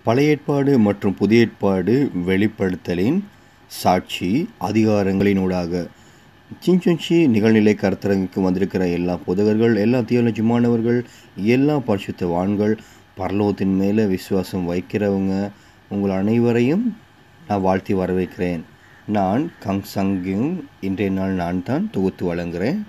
பழைய ஏற்பாடு மற்றும் புதிய ஏற்பாடு வெளிப்படுத்தலின் சாட்சி அதிகாரங்களினூடாக சின்சொன்ஜி நிகழ்நிலை கருத்தரங்குக்கு வந்திருக்கிற எல்லா போதகர்கள், எல்லா தியாலஜி மாணவர்கள், எல்லா பரிசுத்தவான்கள், பரலோகத்தின் மேலே விசுவாசம் வைக்கிறவங்க உங்கள் அனைவரையும் நான் வாழ்த்தி வரவேற்கிறேன். நான் கங் சங்கியும் இன்றைய நாள் நான் தான் தொகுத்து வழங்குகிறேன்.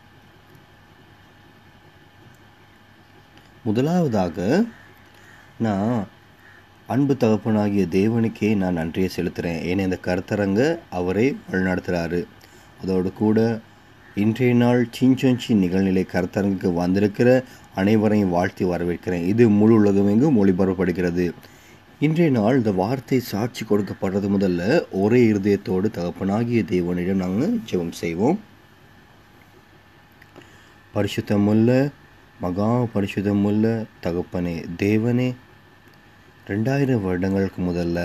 முதலாவதாக நான் அன்பு தகப்பனாகிய தேவனுக்கே நான் நன்றியை செலுத்துகிறேன். ஏன்னா இந்த கருத்தரங்க அவரே வழிநடத்துகிறாரு. அதோடு கூட இன்றைய நாள் சின்சொன்ஜி நிகழ்நிலை கருத்தரங்குக்கு வந்திருக்கிற அனைவரையும் வாழ்த்தி வரவேற்கிறேன். இது முழு உலகமெங்கும் ஒளிபரப்படுகிறது. இன்றைய நாள் இந்த வார்த்தை சாட்சி கொடுக்கப்படுறது முதல்ல ஒரே இருதயத்தோடு தகப்பனாகிய தேவனிடம் நாங்கள் ஜெபம் செய்வோம். பரிசுத்தமுள்ள மகா பரிசுத்தமுள்ள தகப்பனே தேவனே, 2000 வருடங்களுக்கு முதல்ல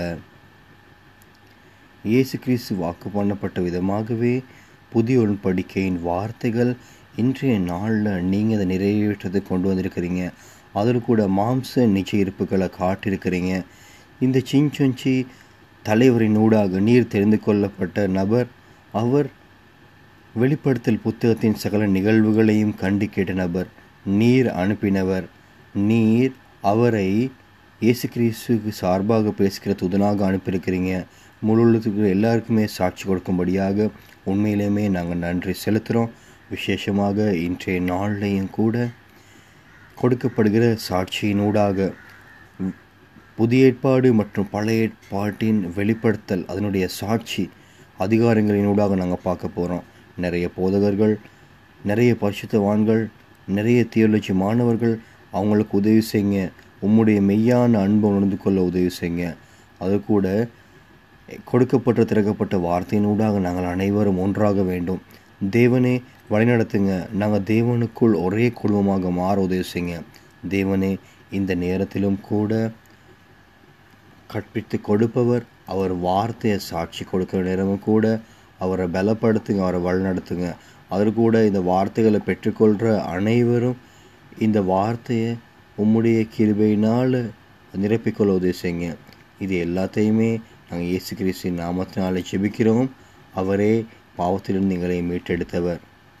இயேசு கிறிஸ்து வாக்கு பண்ணப்பட்ட விதமாகவே புதிய உடன்படிக்கையின் வார்த்தைகள் இன்றைய நாளில் நீங்கள் அதை நிறைவேற்றத்தை கொண்டு வந்திருக்கிறீங்க. அதில் கூட மாம்ச நிச்சய இருப்புகளை காட்டியிருக்கிறீங்க. இந்த சின்சொன்ஜி தலைவரின் ஊடாக நீர் தெரிந்து கொள்ளப்பட்ட நபர். அவர் வெளிப்படுத்தல் புத்தகத்தின் சகல நிகழ்வுகளையும் கண்டு கேட்ட நபர். நீர் அனுப்பினவர். நீர் அவரை இயேசு கிறிஸ்துக்கு சார்பாக பேசுகிற தூதனாக அனுப்பியிருக்கிறீங்க. முழுவதுக்கு எல்லாருக்குமே சாட்சி கொடுக்கும்படியாக உண்மையிலுமே நாங்கள் நன்றி செலுத்துகிறோம். விசேஷமாக இன்றைய நாள்லையும் கூட கொடுக்கப்படுகிற சாட்சியினூடாக புதிய ஏற்பாடு மற்றும் பழைய ஏற்பாட்டின் வெளிப்படுத்தல் அதனுடைய சாட்சி அதிகாரங்களினூடாக நாங்கள் பார்க்க போகிறோம். நிறைய போதகர்கள், நிறைய பரிசுத்தவான்கள், நிறைய தியாலஜி மாணவர்கள், அவங்களுக்கு உதவி செய்யுங்க. உம்முடைய மெய்யான அன்பை உணர்ந்து கொள்ள உதவி செய்யுங்க. அது கூட கொடுக்கப்பட்ட திறக்கப்பட்ட வார்த்தையினூடாக நாங்கள் அனைவரும் ஒன்றாக வேண்டும். தேவனே வழிநடத்துங்க. நாங்கள் தேவனுக்குள் ஒரே குடும்பமாக மாற உதவி செய்யுங்க. தேவனே இந்த நேரத்திலும் கூட கற்பித்து கொடுப்பவர், அவர் வார்த்தையை சாட்சி கொடுக்கிற நேரமும் கூட அவரை பலப்படுத்துங்க, அவரை வழிநடத்துங்க. அது கூட இந்த வார்த்தைகளை பெற்றுக்கொள்கிற அனைவரும் இந்த வார்த்தையை உம்முடைய கிருபையினால் நிரப்பிக்கொள்ள உதவி செய்யுங்க. இது எல்லாத்தையுமே நாங்கள் இயேசு கிறிஸ்துவின் நாமத்தினாலே ஜெபிக்கிறோம். அவரே பாவத்திலிருந்து எங்களை மீட்டெடுத்தவர்.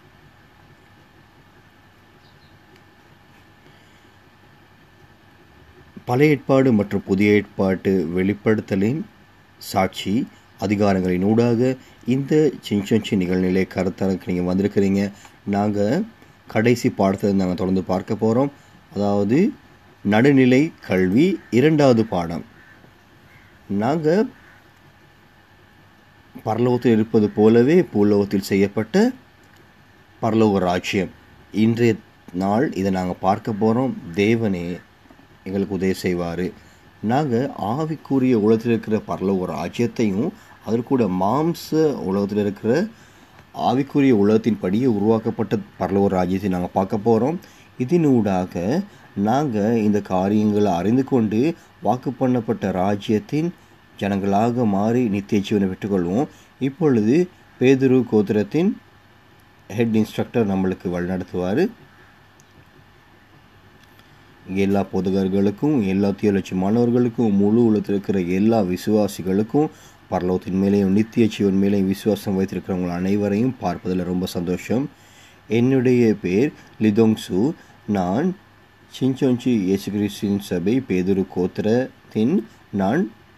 பழைய ஏற்பாடு மற்றும் புதிய ஏற்பாட்டு வெளிப்படுத்தலின் சாட்சி அதிகாரங்களின் ஊடாக இந்த சின்சொன்ஜி நிகழ்நிலை கருத்தரங்குக்கு நீங்கள் வந்திருக்கிறீங்க. நாங்கள் கடைசி பாடத்தை நாங்கள் தொடர்ந்து பார்க்க போகிறோம். அதாவது நடுநிலை கல்வி 2வது பாடம். நாங்கள் பரலோகத்தில் இருப்பது போலவே பூலோகத்தில் செய்யப்பட்ட பரலோக ராஜ்யம். இன்றைய நாள் இதை நாங்கள் பார்க்க போகிறோம். தேவனே எங்களுக்கு உதவி செய்வார். நாங்கள் ஆவிக்குரிய உலகத்தில் இருக்கிற பரலோக ராஜ்யத்தையும் அதற்கூட மாம்ச உலகத்தில் இருக்கிற ஆவிக்குரிய உலகத்தின் படியே உருவாக்கப்பட்ட பரலோக ராஜ்யத்தை நாங்கள் பார்க்க போகிறோம். இதனூடாக நாங்கள் இந்த காரியங்களை அறிந்து கொண்டு வாக்கு பண்ணப்பட்ட ராஜ்யத்தின் ஜனங்களாக மாறி நித்திய ஜீவனை பெற்றுக்கொள்வோம். இப்பொழுது பேதுரு கோத்திரத்தின் ஹெட் இன்ஸ்ட்ரக்டர் நம்மளுக்கு வழிநடத்துவார். எல்லா போதகர்களுக்கும், எல்லா தியாலஜி மாணவர்களுக்கும், முழு உலகத்தில் இருக்கிற எல்லா விசுவாசிகளுக்கும், பரலோகத்தின் மேலேயும் நித்திய ஜீவன் மேலேயும் விசுவாசம் வைத்திருக்கிறவங்க அனைவரையும் பார்ப்பதில் ரொம்ப சந்தோஷம். என்னுடைய பேர் லிதோங்சு. நான் சின்சொன்ஜி இயேசு கிறிஸ்துவின் சபை பேதுரு கோத்திரத்தின் நான்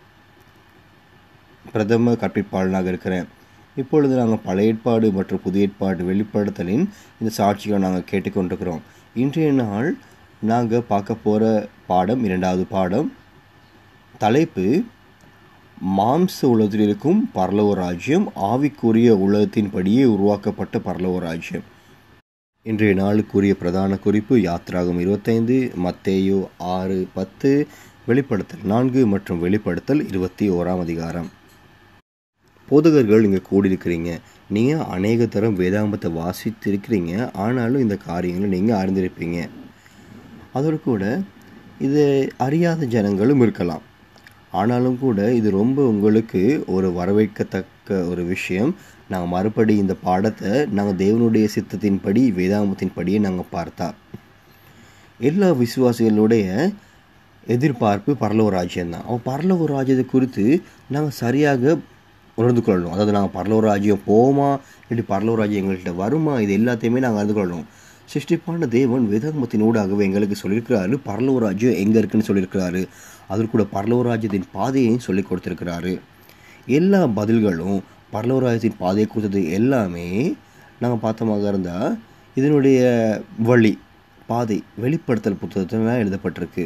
பிரதம கற்பிப்பாளனாக இருக்கிறேன். இப்பொழுது நாங்கள் பழைய ஏற்பாடு மற்றும் புதிய ஏற்பாடு வெளிப்படுத்தலின் இந்த சாட்சிகளை நாங்கள் கேட்டுக்கொண்டிருக்கிறோம். இன்றைய நாள் நாங்கள் பார்க்க போகிற பாடம் 2வது பாடம். தலைப்பு மாம்ச உலகத்தில் இருக்கும் பரலோக ராஜ்யம், ஆவிக்குரிய உலகத்தின் படியே உருவாக்கப்பட்ட பரலோக ராஜ்யம். இன்றைய நாளுக்குரிய பிரதான குறிப்பு யாத்திராகம் 25, மத்தேயு 6:10, வெளிப்படுத்தல் 4 மற்றும் வெளிப்படுத்தல் 21ஆம் அதிகாரம். போதகர்கள் இங்கே கூடியிருக்கிறீங்க. நீங்கள் அநேக தரம் வேதாகமத்தை வாசித்திருக்கிறீங்க. ஆனாலும் இந்த காரியங்களை நீங்கள் அறிந்திருப்பீங்க. அதோடு கூட இது அறியாத ஜனங்களும் இருக்கலாம். ஆனாலும் கூட இது ரொம்ப உங்களுக்கு ஒரு வரவேற்கத்தக்க ஒரு விஷயம். நாங்கள் மறுபடி இந்த பாடத்தை நாங்கள் தேவனுடைய சித்தத்தின்படி வேதாகமத்தின் படியே நாங்கள் பார்த்தா எல்லா விசுவாசிகளுடைய எதிர்பார்ப்பு பரலோக ராஜ்யம் தான். அப்போ பரலோக ராஜ்யத்தை குறித்து நாங்கள் சரியாக உணர்ந்து கொள்ளணும். அதாவது நாங்கள் பரலோக ராஜ்யம் போவோமா, இல்லாட்டி பரலோக ராஜ்யம் எங்கள்கிட்ட வருமா, இது எல்லாத்தையுமே நாங்கள் அறிந்து கொள்ளணும். சிருஷ்டிப்பான தேவன் வேதாகமத்தின் ஊடாகவே எங்களுக்கு சொல்லியிருக்கிறாரு பரலோக ராஜ்யம் எங்கே இருக்குன்னு சொல்லியிருக்கிறாரு. அதற்கு கூட பரலோக ராஜ்யத்தின் பாதையையும் சொல்லி கொடுத்துருக்கிறாரு. எல்லா பதில்களும் பரலோக ராஜ்யத்தின் பாதையை கொடுத்தது எல்லாமே நாங்கள் பார்த்தமாக இருந்தால் இதனுடைய வழி பாதை வெளிப்படுத்தல் புத்தகத்தில் தான் எழுதப்பட்டிருக்கு.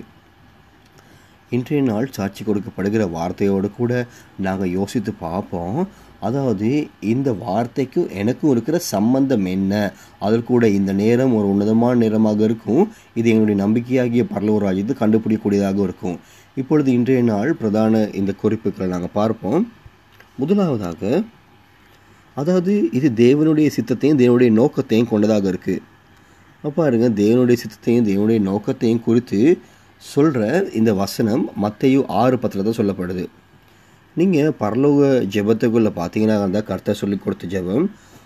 இன்றைய நாள் சாட்சி கொடுக்கப்படுகிற வார்த்தையோடு கூட நாங்கள் யோசித்து பார்ப்போம். அதாவது இந்த வார்த்தைக்கும் எனக்கும் இருக்கிற சம்பந்தம் என்ன, அதில் கூட இந்த நேரம் ஒரு உன்னதமான நேரமாக இருக்கும். இது எங்களுடைய நம்பிக்கையாகிய பரலோக ராஜ்யத்தை கண்டுபிடிக்கக்கூடியதாக இருக்கும். இப்பொழுது இன்றைய நாள் பிரதான இந்த குறிப்புகளை நாங்கள் பார்ப்போம். முதலாவதாக, அதாவது இது தேவனுடைய சித்தத்தையும் தேவனுடைய நோக்கத்தையும் கொண்டதாக இருக்குது. பாருங்க, தேவனுடைய சித்தத்தையும் தேவனுடைய நோக்கத்தையும் குறித்து சொல்கிற இந்த வசனம் மத்தேயு 6:10 தான் சொல்லப்படுது. நீங்கள் பரலோக ஜெபத்துக்குள்ளே பார்த்தீங்கன்னா அந்த கர்த்தர் சொல்லி கொடுத்த ஜெபம்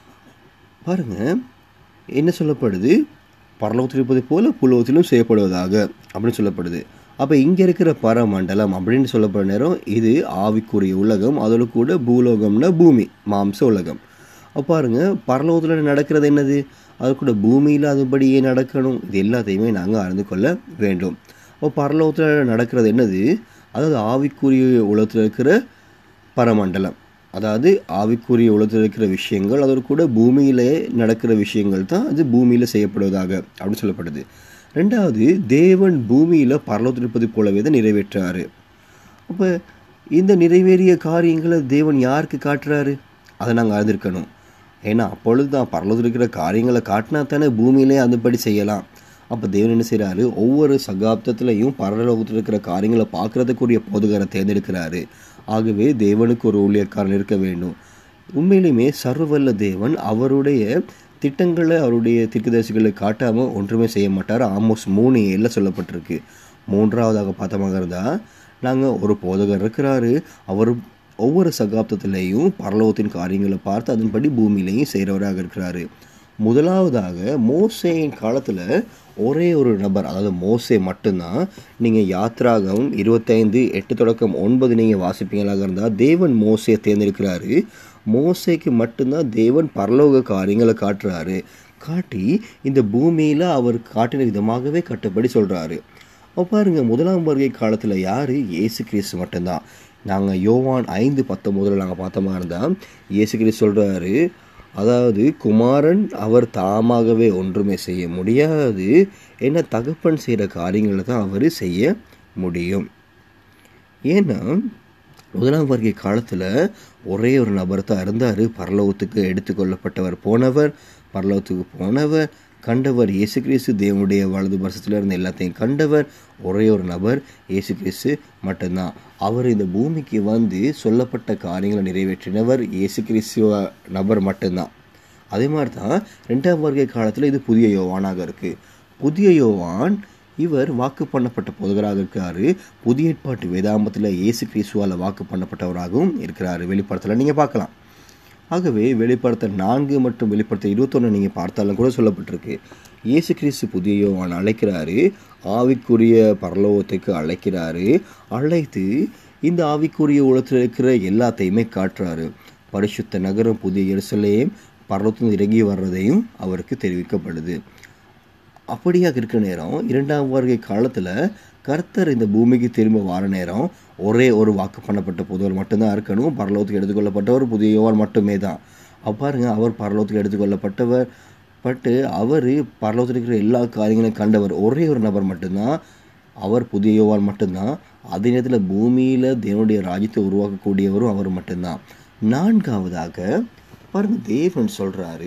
பாருங்கள் என்ன சொல்லப்படுது, பரலோகத்தில் இருப்பது போல பூலோகத்திலும் செய்யப்படுவதாக அப்படின்னு சொல்லப்படுது. அப்போ இங்கே இருக்கிற பரமண்டலம் அப்படின்னு சொல்லப்படுற நேரம் இது ஆவிக்குரிய உலகம், அதில் கூட பூலோகம்னா பூமி மாம்ச உலகம். அப்போ பாருங்கள், பரலோகத்தில் நடக்கிறது என்னது, அது கூட பூமியில் அதுபடியே நடக்கணும். இது எல்லாத்தையுமே நாங்கள் அறிந்து கொள்ள வேண்டும். அப்போ பரலோகத்தில் நடக்கிறது என்னது, அதாவது ஆவிக்குரிய உலகத்தில் இருக்கிற பரமண்டலம், அதாவது ஆவிக்குரிய உலகத்தில் இருக்கிற விஷயங்கள், அதோடு கூட பூமியிலே நடக்கிற விஷயங்கள் தான் அது பூமியில் செய்யப்படுவதாக அப்படின்னு சொல்லப்படுது. ரெண்டாவது, தேவன் பூமியில் பரலோகத்தில் இருப்பது போலவே தான் நிறைவேற்றாரு. அப்போ இந்த நிறைவேறிய காரியங்களை தேவன் யாருக்கு காட்டுறாரு, அதை நாங்கள் அறிந்திருக்கணும். ஏன்னா அப்பொழுது தான் பரலோகத்தில் இருக்கிற காரியங்களை காட்டினா தானே பூமியிலே அதுபடி செய்யலாம். அப்போ தேவன் என்ன செய்கிறாரு, ஒவ்வொரு சகாப்தத்திலையும் பரலோகத்தில் இருக்கிற காரியங்களை பார்க்குறதுக்குரிய போதகரை தேர்ந்தெடுக்கிறாரு. ஆகவே தேவனுக்கு ஒரு ஊழியக்காரன் இருக்க வேண்டும். உண்மையிலுமே சர்வவல்ல தேவன் அவருடைய திட்டங்களை அவருடைய தீர்க்கதரிசிகளை காட்டாமல் ஒன்றுமே செய்ய மாட்டார். ஆமோஸ் 3:7 சொல்லப்பட்டிருக்கு. மூன்றாவதாக பார்த்தமாக இருந்தால், நாங்கள் ஒரு போதகர் இருக்கிறாரு, அவர் ஒவ்வொரு சகாப்தத்திலையும் பரலோகத்தின் காரியங்களை பார்த்து அதன்படி பூமியிலையும் செய்கிறவராக இருக்கிறாரு. முதலாவதாக மோசேயின் காலத்தில் ஒரே ஒரு நபர், அதாவது மோசே மட்டும்தான். நீங்கள் யாத்ராகம் 25:8-9 நீங்கள் வாசிப்பீங்களாக இருந்தால் தேவன் மோசையை தேர்ந்தெடுக்கிறாரு. மோசைக்கு மட்டும்தான் தேவன் பரலோக காரியங்களை காட்டுறாரு. காட்டி இந்த பூமியில் அவர் காட்டின விதமாகவே கட்டப்படி சொல்கிறாரு. பாருங்க, முதலாம் வருகை காலத்தில் யார், இயேசு கிறிஸ்து மட்டும்தான். நாங்கள் யோவான் 5:19 நாங்கள் பார்த்தோமா இருந்தால் இயேசு கிறிஸ்து சொல்கிறாரு, அதாவது குமாரன் அவர் தாமாகவே ஒன்றுமே செய்ய முடியாது, ஏன்னா தகப்பன் செய்கிற காரியங்களை தான் அவர் செய்ய முடியும். ஏன்னா முதலாம் வருகை காலத்தில் ஒரே ஒரு நபர் தான் இருந்தார், பரலோகத்துக்கு எடுத்துக்கொள்ளப்பட்டவர், பரலோகத்துக்கு போனவர், கண்டவர் இயேசு கிறிஸ்து, தேவனுடைய வலது வருஷத்தில் இருந்த எல்லாத்தையும் கண்டவர் ஒரே ஒரு நபர் இயேசு கிறிஸ்து மட்டும்தான். அவர் இந்த பூமிக்கு வந்து சொல்லப்பட்ட காரியங்களை நிறைவேற்றினவர் இயேசு கிறிஸ்துவ நபர் மட்டும்தான். அதே மாதிரி தான் ரெண்டாம் வருகை காலத்தில் இது புதிய யோவானாக இருக்குது. புதிய யோவான் இவர் வாக்கு பண்ணப்பட்ட போதகராக இருக்காரு. புதிய ஏற்பாட்டு வேதாகமத்தில் இயேசு கிறிஸ்துவால் வாக்கு பண்ணப்பட்டவராகவும் இருக்கிறாரு. வெளிப்படுத்தல நீங்கள் பார்க்கலாம். ஆகவே வெளிப்படுத்தல் 4 மற்றும் வெளிப்படுத்தல் 21 நீங்கள் பார்த்தாலும் கூட சொல்லப்பட்டிருக்கு. இயேசு கிறிஸ்து புதிய யோவான் அழைக்கிறாரு, ஆவிக்குரிய பரலோகத்துக்கு அழைக்கிறாரு. அழைத்து இந்த ஆவிக்குரிய உலகத்தில் இருக்கிற எல்லாத்தையுமே காட்டுறாரு. பரிசுத்த நகரம் புதிய எருசலேம் பரலோகத்தில் இறங்கி வர்றதையும் அவருக்கு தெரிவிக்கப்படுது. அப்படியாக இருக்கிற நேரம் இரண்டாம் வருகை காலத்தில் கர்த்தர் இந்த பூமிக்கு திரும்ப வார நேரம் ஒரே ஒரு வாக்கு பண்ணப்பட்ட புதவர் மட்டும்தான் இருக்கணும். பரலோகத்துக்கு எடுத்துக்கொள்ளப்பட்டவர் புதிய யோவான் மட்டுமே தான். பாருங்க, அவர் பரலோகத்துக்கு எடுத்துக்கொள்ளப்பட்டவர் அவர் பரலோகத்தில் இருக்கிற எல்லா காரியங்களையும் கண்டவர் ஒரே ஒரு நபர் மட்டும்தான், அவர் புதிய யோவான் மட்டும்தான். அதே நேரத்தில் பூமியில் தேவனுடைய ராஜ்யத்தை உருவாக்கக்கூடியவரும் அவர் மட்டும்தான். நான்காவதாக பாருங்க, தேவன் சொல்கிறாரு,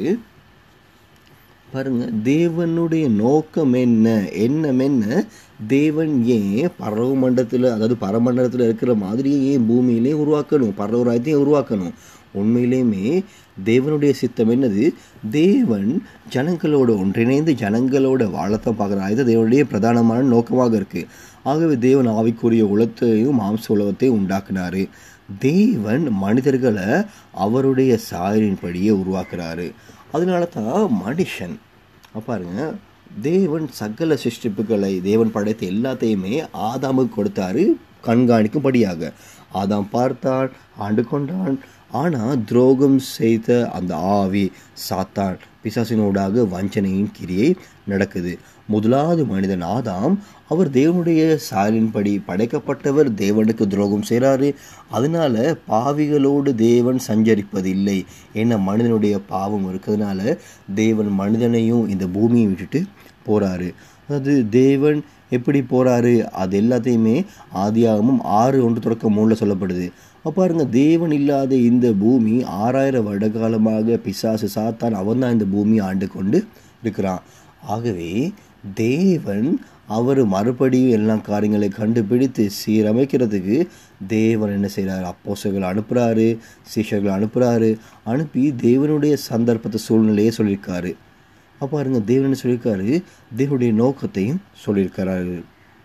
பாருங்க, தேவனுடைய நோக்கம் என்ன, தேவன் ஏன் பரவ மண்டலத்தில், அதாவது பரமண்டலத்தில் இருக்கிற மாதிரியே ஏன் பூமியிலே உருவாக்கணும், பரவராயத்தையும் உருவாக்கணும். உண்மையிலேயுமே தேவனுடைய சித்தம் என்னது, தேவன் ஜனங்களோடு ஒன்றிணைந்து ஜனங்களோட வாழத்தான் பார்க்குறாரு. இது தேவனுடைய பிரதானமான நோக்கமாக இருக்குது. ஆகவே தேவன் ஆவிக்குரிய உலகத்தையும் மாம்ச உலகத்தையும் உண்டாக்குனாரு. தேவன் மனிதர்களை அவருடைய சாயலின்படியே உருவாக்குறாரு. அதனால தான் மனுஷன் பாருங்க, தேவன் சகல சிருஷ்டிப்புகளை தேவன் படைத்த எல்லாத்தையுமே ஆதாமுக்கு கொடுத்தாரு கண்காணிக்கும்படியாக. ஆதாம் பார்த்தான், ஆண்டு கொண்டான். ஆனால் துரோகம் செய்த அந்த ஆவி சாத்தான் பிசாசினோடாக வஞ்சனையின் கிரியை நடக்குது. முதலாவது மனிதன் ஆதாம், அவர் தேவனுடைய சாயலின்படி படைக்கப்பட்டவர், தேவனுக்கு துரோகம் செய்கிறாரு. அதனால பாவிகளோடு தேவன் சஞ்சரிப்பதில்லை. ஏன்னா மனிதனுடைய பாவம் இருக்கிறதுனால தேவன் மனிதனையும் இந்த பூமியை விட்டுட்டு போகிறாரு. அதாவது தேவன் எப்படி போகிறாரு அது எல்லாத்தையுமே ஆதியாகமும் 6:1-3 சொல்லப்படுது. பாருங்க, தேவன் இல்லாத இந்த பூமி 6000 வருட காலமாக பிசாசு சாத்தான் அவன் தான் இந்த பூமியை ஆண்டு கொண்டு இருக்கிறான். ஆகவே தேவன் அவர் மறுபடியும் எல்லா காரியங்களை கண்டுபிடித்து சீரமைக்கிறதுக்கு தேவன் என்ன செய்கிறாரு? அப்போஸ்தலர்களை அனுப்புகிறாரு, சீஷர்களை அனுப்புகிறாரு. அனுப்பி தேவனுடைய சந்தர்ப்பத்தை சூழ்நிலையை சொல்லியிருக்காரு. பாருங்க, தேவன் என்ன சொல்லியிருக்காரு? தேவனுடைய நோக்கத்தையும் சொல்லியிருக்கிறாரு.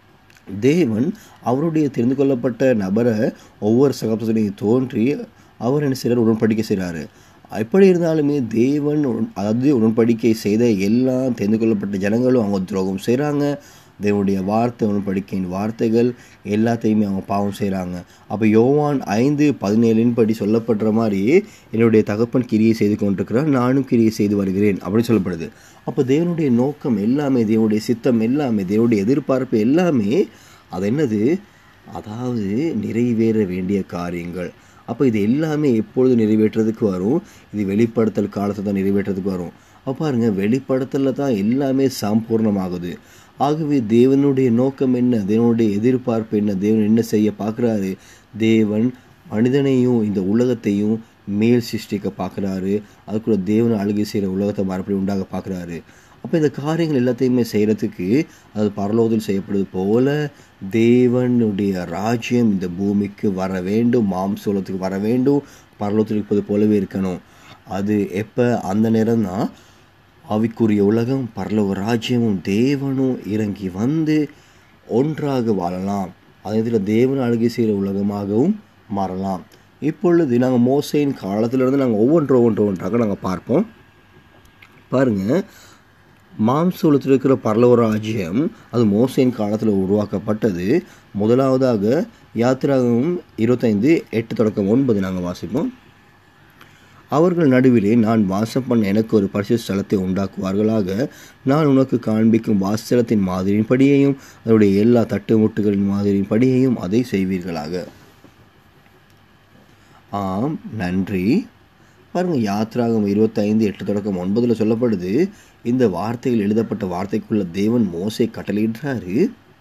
தேவன் அவருடைய தெரிந்து கொள்ளப்பட்ட நபரை ஒவ்வொரு சகோதரனையும் தோன்றி அவர் என்ன செய்கிறார்? உடன்படிக்கை செய்கிறாரு. எப்படி இருந்தாலுமே தேவன் அதாவது உடன்படிக்கை செய்த எல்லா தெரிந்து கொள்ளப்பட்ட ஜனங்களும் அவங்க துரோகம் செய்கிறாங்க. தேவனுடைய வார்த்தை, உடன்படிக்கையின் வார்த்தைகள் எல்லாத்தையுமே அவங்க பாவம் செய்கிறாங்க. அப்போ யோவான் 5:17 படி சொல்லப்படுற மாதிரி என்னுடைய தகப்பன் கிரியை செய்து கொண்டிருக்கிறார், நானும் கிரியை செய்து வருகிறேன் அப்படின்னு சொல்லப்படுது. அப்போ தேவனுடைய நோக்கம் எல்லாமே, தேவனுடைய சித்தம் எல்லாமே, தேவனுடைய எதிர்பார்ப்பு எல்லாமே அது என்னது? அதாவது நிறைவேற வேண்டிய காரியங்கள். அப்போ இது எல்லாமே எப்பொழுது நிறைவேற்றுறதுக்கு வரும்? இது வெளிப்படுத்தல் காலத்தை தான் நிறைவேற்றுறதுக்கு வரும். அப்போ பாருங்க, வெளிப்படுத்தலில் தான் எல்லாமே சம்பூர்ணமாகுது. ஆகவே தேவனுடைய நோக்கம் என்ன? தேவனுடைய எதிர்பார்ப்பு என்ன? தேவன் என்ன செய்ய பார்க்குறாரு? தேவன் மனிதனையும் இந்த உலகத்தையும் மேல் சிருஷ்டிக்க பார்க்குறாரு. அதுக்குள்ள தேவனை அழுகை செய்கிற உலகத்தை மறுபடியும் உண்டாக பார்க்குறாரு. அப்போ இந்த காரியங்கள் எல்லாத்தையுமே செய்கிறதுக்கு அது பரலோகத்தில் செய்யப்படுவது போல தேவனுடைய ராஜ்யம் இந்த பூமிக்கு வர வேண்டும், மாம்சோலத்துக்கு வர வேண்டும், பரலோகத்தில் இருப்பது போலவே இருக்கணும். அது எப்போ? அந்த நேரம் தான் ஆவிக்குரிய உலகம், பரலோக ராஜ்யமும் தேவனும் இறங்கி வந்து ஒன்றாக வாழலாம். அதே இதில் தேவன் அழுகை செய்கிற உலகமாகவும் மாறலாம். இப்பொழுது நாங்கள் மோசேயின் காலத்திலிருந்து நாங்கள் ஒவ்வொன்றாக நாங்கள் பார்ப்போம். பாருங்கள், மாம்சத்தில் இருக்கிற பரலோக ராஜ்யம் அது மோசேயின் காலத்தில் உருவாக்கப்பட்டது. முதலாவதாக யாத்திராகமம் 25:8-9 நாங்கள் வாசிப்போம். அவர்கள் நடுவிலே நான் வாசம் பண்ண எனக்கு ஒரு பரிசுத்த ஸ்தலத்தை உண்டாக்குவார்களாக. நான் உனக்கு காண்பிக்கும் வாசஸ்தலத்தின் மாதிரியின் படியையும் அதனுடைய எல்லா தட்டுமுட்டுகளின் மாதிரியின் படியையும் அதை செய்வீர்களாக. ஆம், நன்றி. பாருங்கள், யாத்திராகமம் 25:8-9 சொல்லப்படுது. இந்த வார்த்தைகள் எழுதப்பட்ட வார்த்தைக்குள்ள தேவன் மோசே கட்டளையிடுறாரு.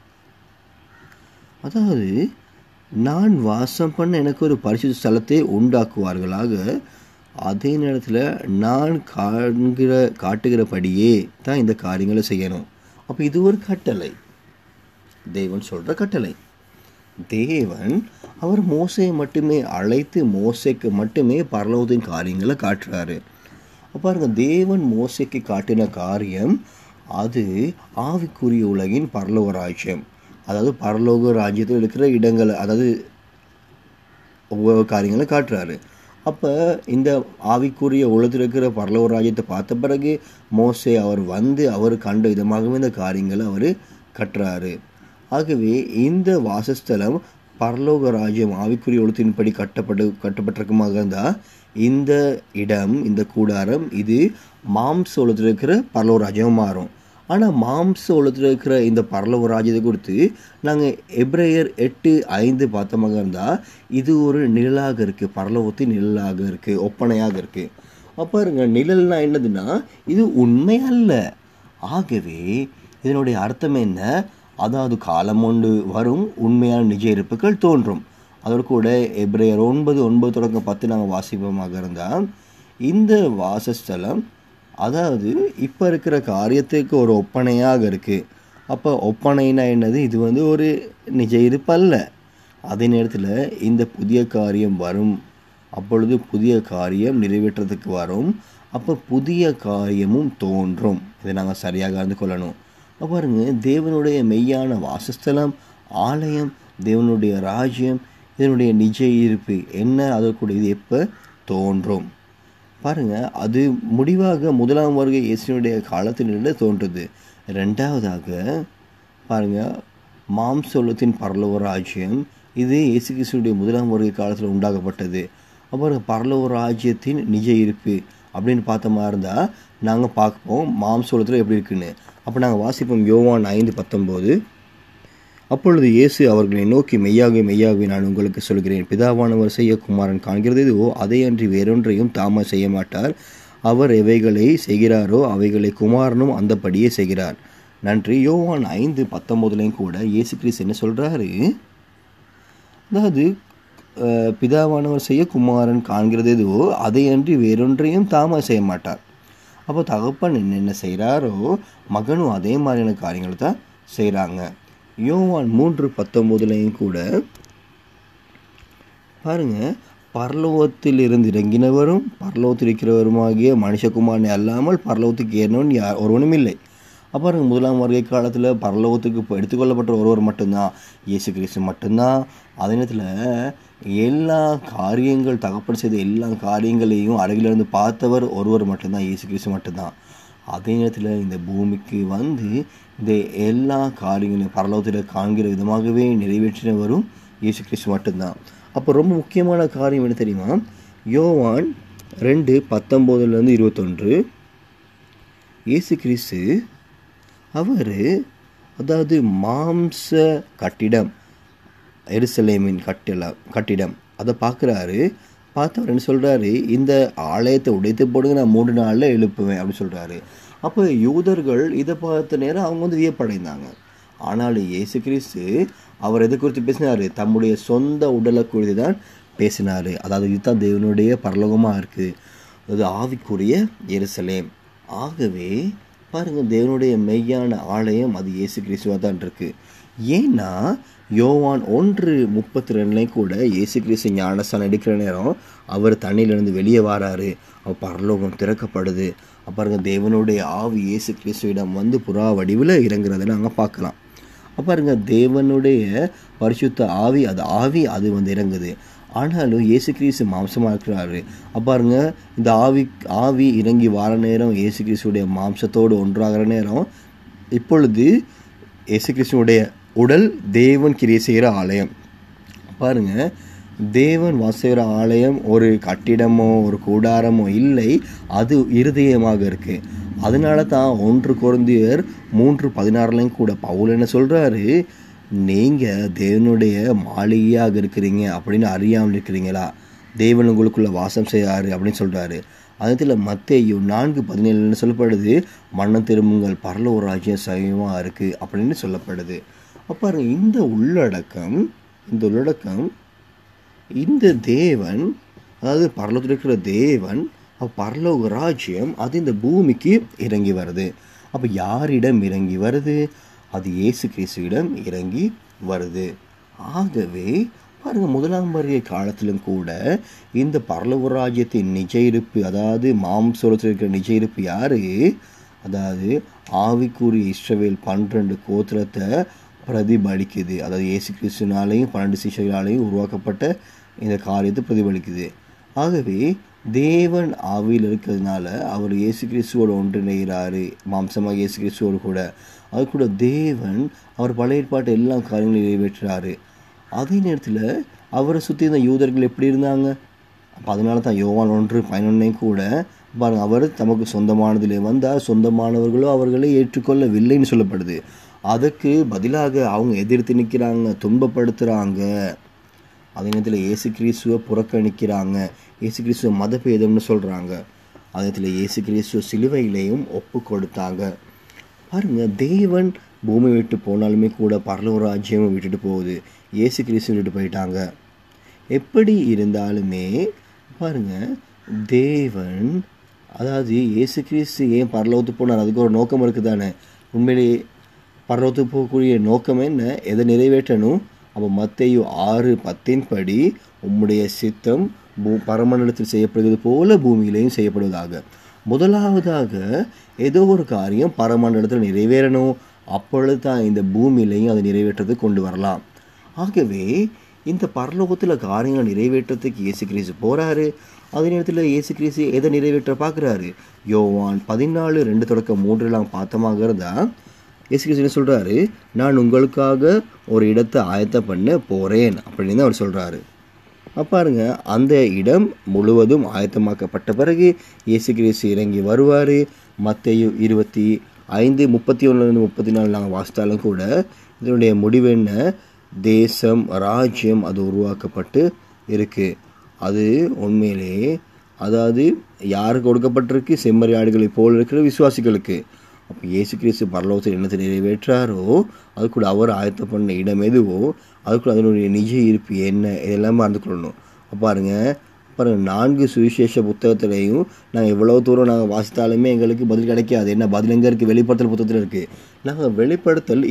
அதாவது, நான் வாசம் பண்ண எனக்கு ஒரு பரிசுத்த ஸ்தலத்தை உண்டாக்குவார்களாக. அதே நேரத்தில் நான் காட்டுகிறபடியே தான் இந்த காரியங்களை செய்யணும். அப்போ இது ஒரு கட்டளை, தேவன் சொல்கிற கட்டளை. தேவன் அவர் மோசையை மட்டுமே அழைத்து மோசைக்கு மட்டுமே பரலோகத்தின் காரியங்களை காட்டுறாரு. பாருங்க, தேவன் மோசைக்கு காட்டின காரியம் அது ஆவிக்குரிய உலகின் பரலோக ராஜ்யம். அதாவது பரலோக ராஜ்யத்தில் இருக்கிற இடங்களை, அதாவது ஒவ்வொரு காரியங்களை காட்டுறாரு. அப்போ இந்த ஆவிக்குரிய உலகத்தில் இருக்கிற பரலோக ராஜ்யத்தை பார்த்த பிறகு மோசே அவர் வந்து அவர் கண்ட விதமாகவே இந்த காரியங்களை அவர் கட்டுறாரு. ஆகவே இந்த வாசஸ்தலம் பரலோக ராஜ்யம் ஆவிக்குரிய உலகத்தின்படி கட்டப்பட்டிருக்குமாக இருந்தால் இந்த இடம், இந்த கூடாரம் இது மாம்ச உலகத்தில் இருக்கிற பரலோக ராஜ்யம் மாறும். ஆனால் மாம்ச உலகத்தில் இருக்கிற இந்த பரலோக ராஜ்யத்தை கொடுத்து நாங்கள் எபிரேயர் 8:5 பார்த்தமாக இருந்தால் இது ஒரு நிழலாக இருக்குது, பரலோகத்தின் நிழலாக இருக்குது, ஒப்பனையாக இருக்குது. பாருங்க, நிழல்னா என்னதுன்னா இது உண்மை அல்ல. ஆகவே இதனுடைய அர்த்தம் என்ன? அதாவது காலம் ஒன்று வரும், உண்மையான நிஜ இருப்புகள் தோன்றும். அதோடு கூட எபிரேயர் 9:9-10 நாங்கள் வாசிப்பமாக இருந்தால் இந்த வாசஸ்தலம் அதாவது இப்போ இருக்கிற காரியத்துக்கு ஒரு ஒப்பனையாக இருக்குது. அப்போ ஒப்பனைனா என்னது? இது வந்து ஒரு நிஜ இருப்பு அல்ல. அதே நேரத்தில் இந்த புதிய காரியம் வரும், அப்பொழுது புதிய காரியம் நிறைவேற்றத்துக்கு வரும். அப்போ புதிய காரியமும் தோன்றும். இதை நாங்கள் சரியாக அறிந்து கொள்ளணும். பாருங்க, தேவனுடைய மெய்யான வாசஸ்தலம், ஆலயம், தேவனுடைய ராஜ்யம், இதனுடைய நிஜ இருப்பு என்ன? அதற்குட இது எப்போ தோன்றும்? பாருங்கள், அது முடிவாக முதலாம் வருகை இயேசுனுடைய காலத்திலிருந்து தோன்றுது. ரெண்டாவதாக பாருங்கள், மாம்சத்தின் பரலோக ராஜ்யம் இது இயேசு கிறிஸ்துடைய முதலாம் வருகை காலத்தில் உண்டாக்கப்பட்டது. அப்புறம் பரலோக ராஜ்யத்தின் நிஜ இருப்பு அப்படின்னு பார்த்த மாதிரி இருந்தால் நாங்கள் பார்ப்போம் மாம்சத்தில் எப்படி இருக்குன்னு. அப்போ நாங்கள் வாசிப்போம் யோவான் 5:19. அப்பொழுது இயேசு அவர்களை நோக்கி, மெய்யாகவே மெய்யாகவே நான் உங்களுக்கு சொல்கிறேன், பிதாவானவர் செய்ய குமாரன் காண்கிறது இதுவோ அதையன்றி வேறொன்றையும் தாம செய்ய மாட்டார். அவர் எவைகளை செய்கிறாரோ அவைகளை குமாரனும் அந்தபடியே செய்கிறார். நன்றி. யோவான் 5:19 கூட இயேசு கிறிஸ்து என்ன சொல்கிறாரு? அதாவது பிதாவானவர் செய்ய குமாரன் காண்கிறது எதுவோ அதையன்றி வேறொன்றையும் தாம செய்ய மாட்டார். அப்போ தகப்பன் என்னென்ன செய்கிறாரோ மகனும் அதே மாதிரியான காரியங்களை தான் செய்கிறாங்க. யோவான் 3:19 கூட பாருங்கள், பரலோகத்தில் இருந்து இறங்கினவரும் பரலோகத்தில் இருக்கிறவருமாகிய மனுஷகுமாரனை அல்லாமல் பரலோகத்துக்கு ஏறினவன் ஒருவனும் இல்லை. அப்புறம் முதலாம் வருகை காலத்தில் பரலோகத்துக்கு எடுத்துக்கொள்ளப்பட்ட ஒருவர் மட்டும்தான் இயேசு கிறிஸ்து மட்டும்தான். அதே நேரத்தில் எல்லா காரியங்கள் தகப்பன் செய்த எல்லா காரியங்களையும் அருகிலிருந்து பார்த்தவர் ஒருவர் மட்டும்தான், இயேசு கிறிஸ்து மட்டும்தான். அதே நேரத்தில் இந்த பூமிக்கு வந்து இந்த எல்லா காரியங்களையும் பரலோகத்தில் காண்கிற விதமாகவே நிறைவேற்றினவரும் இயேசு கிறிஸ்து மட்டும்தான். அப்போ ரொம்ப முக்கியமான காரியம் என்ன தெரியுமா? யோவான் 2:19-21 இயேசு கிறிஸ்து அவர் அதாவது மாம்ச கட்டிடம், எருசலேமின் கட்டிடம் அதை பார்க்குறாரு. பார்த்தவர் என்ன சொல்கிறாரு? இந்த ஆலயத்தை உடைத்து போடுங்க, நான் 3 நாளில் எழுப்புவேன் அப்படின்னு சொல்கிறாரு. அப்போ யூதர்கள் இதை பார்த்த நேரம் அவங்க வந்து வியப்படைந்தாங்க. ஆனாலும் இயேசு கிறிஸ்து அவர் எதை குறித்து பேசினார்? தம்முடைய சொந்த உடலை குறித்து தான் பேசினார். அதாவது இதுதான் தேவனுடைய பரலோகமாக இருக்குது, அது ஆவிக்குரிய எருசலேம். ஆகவே பாருங்கள், தேவனுடைய மெய்யான ஆலயம் அது இயேசு கிறிஸ்துவாக தான் இருக்குது. ஏன்னா யோவான் 1:32 கூட இயேசு கிறிஸ்து ஞானஸ்தானம் எடுக்கிற நேரம் அவர் தண்ணியிலிருந்து வெளியே வராரு, அவர் பரலோகம் திறக்கப்படுது. அப்புறம் தேவனுடைய ஆவி இயேசு கிறிஸ்துவிடம் வந்து புறா வடிவில் இறங்குறதை நாங்கள் பார்க்கலாம். பாருங்க, தேவனுடைய பரிசுத்த ஆவி அது வந்து இறங்குது. ஆனாலும் இயேசு கிறிஸ்து மாம்சமாக இருக்கிறாரு. பாருங்க, இந்த ஆவி இறங்கி வர நேரம் இயேசு கிறிஸ்துடைய மாம்சத்தோடு ஒன்றாகிற நேரம் இப்பொழுது இயேசு கிறிஸ்துடைய உடல் தேவன் கிரியை செய்கிற ஆலயம். பாருங்க, தேவன் வாசுகிற ஆலயம் ஒரு கட்டிடமோ ஒரு கூடாரமோ இல்லை, அது இருதயமாக இருக்குது. அதனால தான் 1 கொரிந்தியர் 3:16 கூட பவுல் என்ன சொல்கிறாரு? நீங்கள் தேவனுடைய மாளிகையாக இருக்கிறீங்க அப்படின்னு அறியாமல் இருக்கிறீங்களா? தேவன் உங்களுக்குள்ளே வாசம் செய்யாரு அப்படின்னு சொல்கிறாரு. அதில் மத்தேயு 4:17 சொல்லப்படுது, மனம் திரும்புங்கள், பரலோக ராஜ்யம் சமீபமாக இருக்குது அப்படின்னு சொல்லப்படுது. பாருங்க, இந்த உள்ளடக்கம் இந்த தேவன், அதாவது பரலோகத்தில் இருக்கிற தேவன், பரலோக ராஜ்யம் அது இந்த பூமிக்கு இறங்கி வருது. அப்போ யாரிடம் இறங்கி வருது? அது இயேசு கிறிஸ்துவிடம் இறங்கி வருது. ஆகவே பாருங்கள், முதலாம் வருகை காலத்திலும் கூட இந்த பரலோக ராஜ்யத்தின் நிஜ இருப்பு, அதாவது மாம்சத்தில் இருக்கிற நிஜ இருப்பு யார்? அதாவது ஆவிக்குரிய இஸ்ரவேல் 12 கோத்திரத்தை பிரதிபலிக்குது. அதாவது இயேசு கிறிஸ்துனாலையும் 12 சிஷ்யர்களாலையும் உருவாக்கப்பட்ட இந்த காரியத்தை பிரதிபலிக்குது. ஆகவே தேவன் ஆவியில் இருக்கிறதுனால அவர் இயேசு கிறிஸ்துவோடு ஒன்றிணைகிறாரு, மாம்சமாக இயேசு கிறிஸ்துவோடு கூட. அது கூட தேவன் அவர் பழைய ஏற்பாட்டு எல்லா காரியங்களையும் நிறைவேற்றுறாரு. அதே நேரத்தில் அவரை சுற்றி இருந்த யூதர்கள் எப்படி இருந்தாங்க? அப்போ அதனால தான் யோவான் 1:11 கூட பாருங்கள், அவர் தமக்கு சொந்தமானதிலே வந்தால் சொந்தமானவர்களோ அவர்களை ஏற்றுக்கொள்ளவில்லைன்னு சொல்லப்படுது. அதுக்கு பதிலாக அவங்க எதிர்த்து நிற்கிறாங்க, துன்பப்படுத்துகிறாங்க. அதே நேரத்தில் இயேசு கிறிஸ்துவை புறக்கணிக்கிறாங்க, இயேசு கிறிஸ்துவ மதபேதம்னு சொல்கிறாங்க. அதே நேரத்தில் இயேசு கிறிஸ்துவ சிலுவையிலையும் ஒப்பு கொடுத்தாங்க. பாருங்கள், தேவன் பூமி விட்டு போனாலுமே கூட பரலோக ராஜ்யமும் விட்டுட்டு போகுது, இயேசு கிறிஸ்து விட்டுட்டு போயிட்டாங்க. எப்படி இருந்தாலுமே பாருங்கள், தேவன், அதாவது இயேசு கிறிஸ்து ஏன் பரலோகத்துக்கு போனார்? அதுக்கு ஒரு நோக்கம் இருக்குது தானே. உண்மையிலேயே பரலோகத்துக்கு போகக்கூடிய நோக்கம் என்ன? எதை நிறைவேற்றணும்? அப்போ மத்தேயு 6:10 படி உம்முடைய சித்தம் பரமண்டலத்தில் செய்யப்படுவது போல பூமியிலையும் செய்யப்படுவதாக. முதலாவதாக ஏதோ ஒரு காரியம் பரமண்டலத்தில் நிறைவேறணும், அப்பொழுது தான் இந்த பூமியிலையும் அதை நிறைவேற்றத்தை கொண்டு வரலாம். ஆகவே இந்த பரலோகத்தில் காரியங்கள் நிறைவேற்றத்துக்கு இயேசு கிறிஸ்து போகிறாரு. அதே நேரத்தில் இயேசு கிறிஸ்து எதை நிறைவேற்ற பார்க்குறாரு? யோவான் 14:2-3 பார்த்தமாக இருந்தால் இயேசு கிறிஸ்து என்ன சொல்கிறாரு, நான் உங்களுக்காக ஒரு இடத்தை ஆயத்தம் பண்ண போகிறேன் அப்படின்னு தான் அவர் சொல்கிறாரு. பாருங்க, அந்த இடம் முழுவதும் ஆயத்தமாக்கப்பட்ட பிறகு இயேசு கிறிஸ்து இறங்கி வருவார். மத்தேயு 25:31-34 நாங்கள் வாசித்தாலும் கூட இதனுடைய முடிவு என்ன, தேசம் ராஜ்யம் அது உருவாக்கப்பட்டு இருக்குது. அது உண்மையிலே அதாவது யாருக்கு கொடுக்கப்பட்டிருக்கு, செம்மறி ஆடுகளை போல் இருக்கிற விசுவாசிகளுக்கு. அப்போ இயேசு கிறிஸ்து பரலோகத்தில் என்னத்தை நிறைவேற்றாரோ அது கூட அவர் ஆயத்தம் பண்ண இடம் எதுவோ அதுக்குள்ள அதனுடைய நிஜ இருப்பு என்ன இதெல்லாம் மறந்து கொள்ளணும். பாருங்கள் 4 சுவிசேஷ புத்தகத்திலையும் நாங்கள் எவ்வளோ தூரம் நாங்கள் வாசித்தாலுமே எங்களுக்கு பதில் கிடைக்காது. என்ன பதில் எங்கே இருக்குது, வெளிப்படுத்தல் புத்தகத்தில் இருக்குது. நாங்கள் வெளிப்படுத்தல்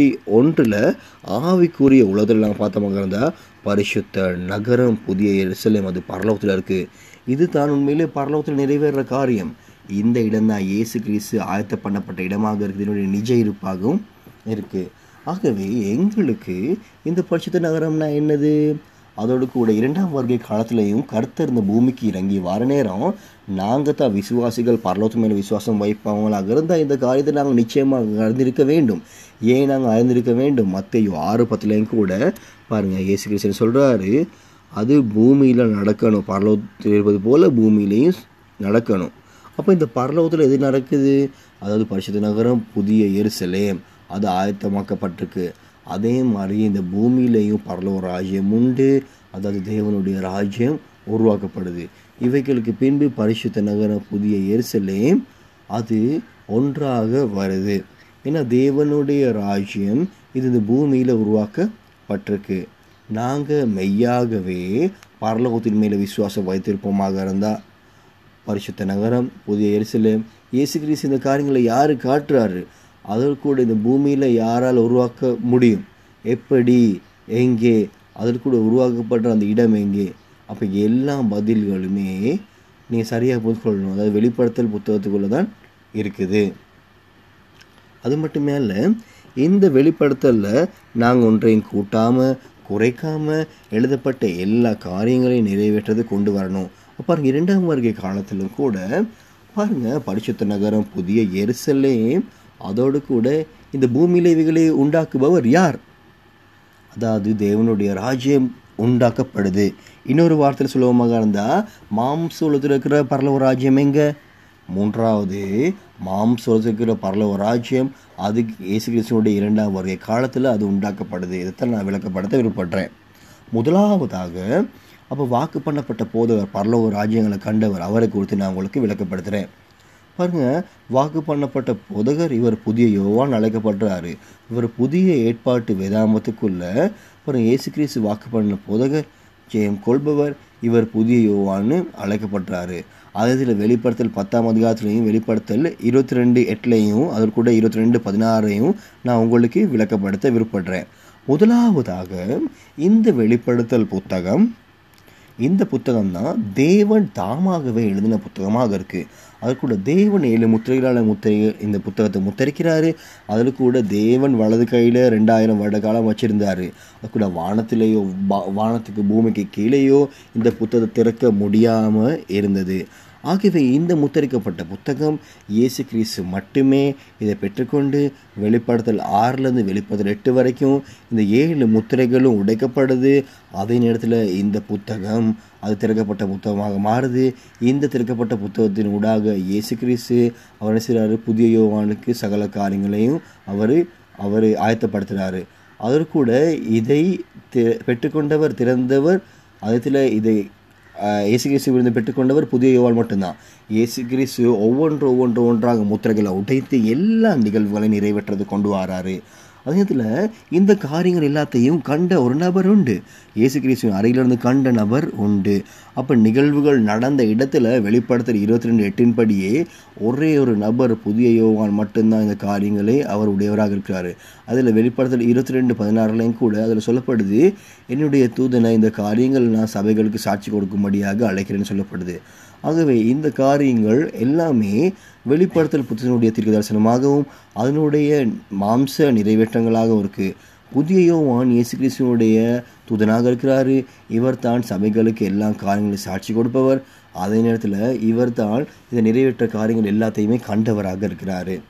21 ஆவிக்குரிய உலகத்தில் நாங்கள் பார்த்தோமாக இருந்தால் பரிசுத்த நகரம் புதிய எருசலேம் அது பரலோகத்தில் இருக்குது. இது தான் உண்மையிலே பரலோகத்தில் நிறைவேற காரியம். இந்த இடம்தான் இயேசு கிறிஸ்து ஆயத்த பண்ணப்பட்ட இடமாக இருக்குது, இதனுடைய நிஜ இருப்பாகவும் இருக்குது. ஆகவே எங்களுக்கு இந்த பரிசுத்த நகரம்னா என்னது, அதோடு கூட 2ஆம் வருகை காலத்திலையும் கர்த்தர் இந்த பூமிக்கு இறங்கி வர நேரம் நாங்கள் தான் விசுவாசிகள் பரலோகத்து மேலே விசுவாசம் வைப்பவங்களாக இருந்தால் இந்த காரியத்தை நாங்கள் நிச்சயமாக அறிந்திருக்க வேண்டும். ஏன் நாங்கள் அறிந்திருக்க வேண்டும், மத்தேயு 6:10 கூட பாருங்கள், இயேசு கிறிஸ்து சொல்கிறாரு, அது பூமியில் நடக்கணும், பரலோகத்தில் இருப்பது போல் பூமியிலையும் நடக்கணும். அப்போ இந்த பரலோகத்தில் எது நடக்குது, அதாவது பரிசுத்த நகரம் புதிய எருசலேம் அது ஆயத்தமாக்கப்பட்டிருக்கு. அதே மாதிரி இந்த பூமியிலையும் பரலோக ராஜ்யம் உண்டு, அதாவது தேவனுடைய ராஜ்யம் உருவாக்கப்படுது. இவைகளுக்கு பின்பு பரிசுத்த நகரம் புதிய எருசலேம் அது ஒன்றாக வருது. ஏன்னா தேவனுடைய ராஜ்யம் இது இந்த பூமியில் உருவாக்கப்பட்டிருக்கு. நாங்கள் மெய்யாகவே பரலோகத்தின் மேலே விசுவாசம் வைத்திருப்போமாக இருந்தால் பரிசுத்த நகரம் புதிய எருசலேம் இயேசு கிறிஸ்து இந்த காரியங்களை யார் காட்டுறாரு, அதற்கூட இந்த பூமியில் யாரால் உருவாக்க முடியும், எப்படி, எங்கே, அதற்கூட உருவாக்கப்படுற அந்த இடம் எங்கே. அப்போ எல்லா பதில்களுமே நீங்கள் சரியாக புரிந்து கொள்ளணும். அதாவது வெளிப்படுத்தல் புத்தகத்துக்குள்ளே தான் இருக்குது. அது மட்டுமே அல்ல, இந்த வெளிப்படுத்தலில் நாங்கள் ஒன்றையும் கூட்டாமல் குறைக்காமல் எழுதப்பட்ட எல்லா காரியங்களையும் நிறைவேற்றதை கொண்டு வரணும். பாருங்க, 2ஆம் வருகை காலத்திலும் கூட பாருங்கள் பரிசுத்த நகரம் புதிய எருசலேம் அதோடு கூட இந்த பூமியில் இவைகளை உண்டாக்குபவர் யார், அதாவது தேவனுடைய ராஜ்யம் உண்டாக்கப்படுது. இன்னொரு வார்த்தையில் சொல்லுவோமாக இருந்தால் மாம்சத்தில் இருக்கிற பரலோக ராஜ்யம் எங்கே, 3வது மாம்சத்தில் இருக்கிற பரலோக ராஜ்யம் அது இயேசு கிறிஸ்துவினுடைய 2ஆம் வருகை காலத்தில் அது உண்டாக்கப்படுது. இதைத்தான் நான் விளக்கப்படுத்த விருப்பப்படுறேன். முதலாவதாக அப்போ வாக்கு பண்ணப்பட்ட போதவர் பரலோக ராஜ்யங்களை கண்டவர் அவரை குறித்து நான் உங்களுக்கு விளக்கப்படுத்துகிறேன். பாருங்கள், வாக்கு பண்ணப்பட்ட போதகர் இவர் புதிய யோவான் அழைக்கப்படுறாரு. இவர் புதிய ஏற்பாட்டு வேதாமத்துக்குள்ள அப்புறம் இயேசு கிறிஸ்து வாக்கு பண்ண போதகர் ஜெயம் கொள்பவர் இவர் புதிய யோவான்னு அழைக்கப்படுறாரு. அதில் வெளிப்படுத்தல் 10ஆம் அதிகாரத்துலையும் வெளிப்படுத்தல் 22:8 அதற்கூட 22:16 நான் உங்களுக்கு விளக்கப்படுத்த விருப்பப்படுறேன். முதலாவதாக இந்த வெளிப்படுத்தல் புத்தகம், இந்த புத்தகம் தான் தேவன் தாமாகவே எழுதின புத்தகமாக இருக்குது. அது கூட தேவன் 7 முத்திரைகளால் இந்த புத்தகத்தை முத்தரிக்கிறாரு. அதில் கூட தேவன் வலது கையில் 2000 வருட காலம் வச்சுருந்தார். அது கூட வானத்திலேயோ வானத்துக்கு பூமிக்கு கீழேயோ இந்த புத்தகத்தை திறக்க முடியாமல் இருந்தது. ஆகவே இந்த முத்தரிக்கப்பட்ட புத்தகம் இயேசு கிறிஸ்து மட்டுமே இதை பெற்றுக்கொண்டு வெளிப்படுத்தல் 6 வெளிப்படுத்தல் 8 வரைக்கும் இந்த 7 முத்திரைகளும் உடைக்கப்படுது. அதே நேரத்தில் இந்த புத்தகம் அது திறக்கப்பட்ட புத்தகமாக மாறுது. இந்த திறக்கப்பட்ட புத்தகத்தின் ஊடாக இயேசு கிறிஸ்து அவர் என்ன செய்கிறாரு, புதிய யோவானுக்கு சகல காரியங்களையும் அவர் ஆயத்தப்படுத்துகிறாரு. அதற்கூட இதை பெற்றுக்கொண்டவர் திறந்தவர் அதில் இதை இயேசு கிறிஸ்து விருந்து பெற்றுக்கொண்டவர் புதிய யோவான் மட்டும்தான். இயேசு கிறிஸ்து ஒவ்வொன்றாக முத்திரைகளை உடைத்து எல்லா நிகழ்வுகளையும் நிறைவேற்றது கொண்டு வராரு. அதே நேரத்தில் இந்த காரியங்கள் எல்லாத்தையும் கண்ட ஒரு நபர் உண்டு, இயேசு கிறிஸ்துவின் அறையிலிருந்து கண்ட நபர் உண்டு. அப்போ நிகழ்வுகள் நடந்த இடத்துல வெளிப்படுத்தல் 22:8 படியே ஒரே ஒரு நபர் புதிய யோவான் மட்டும்தான் இந்த காரியங்களை அவர் உடையவராக இருக்கிறாரு. அதில் வெளிப்படுத்தல் 22:16 கூட அதில் சொல்லப்படுது, என்னுடைய தூதனை இந்த காரியங்கள் நான் சபைகளுக்கு சாட்சி கொடுக்கும்படியாக அழைக்கிறேன்னு சொல்லப்படுது. ஆகவே இந்த காரியங்கள் எல்லாமே வெளிப்படுத்தல் புத்தகத்தினுடைய தீர்க்க தரிசனமாகவும் அதனுடைய மாம்ச நிறைவேற்றங்களாகவும் இருக்குது. புதிய யோவான் இயேசு கிறிஸ்துவனுடைய தூதனாக இருக்கிறாரு. இவர் தான் சபைகளுக்கு எல்லா காரியங்களையும் சாட்சி கொடுப்பவர். அதே நேரத்தில் இவர் தான் இதை நிறைவேற்ற காரியங்கள் எல்லாத்தையுமே கண்டவராக இருக்கிறாரு.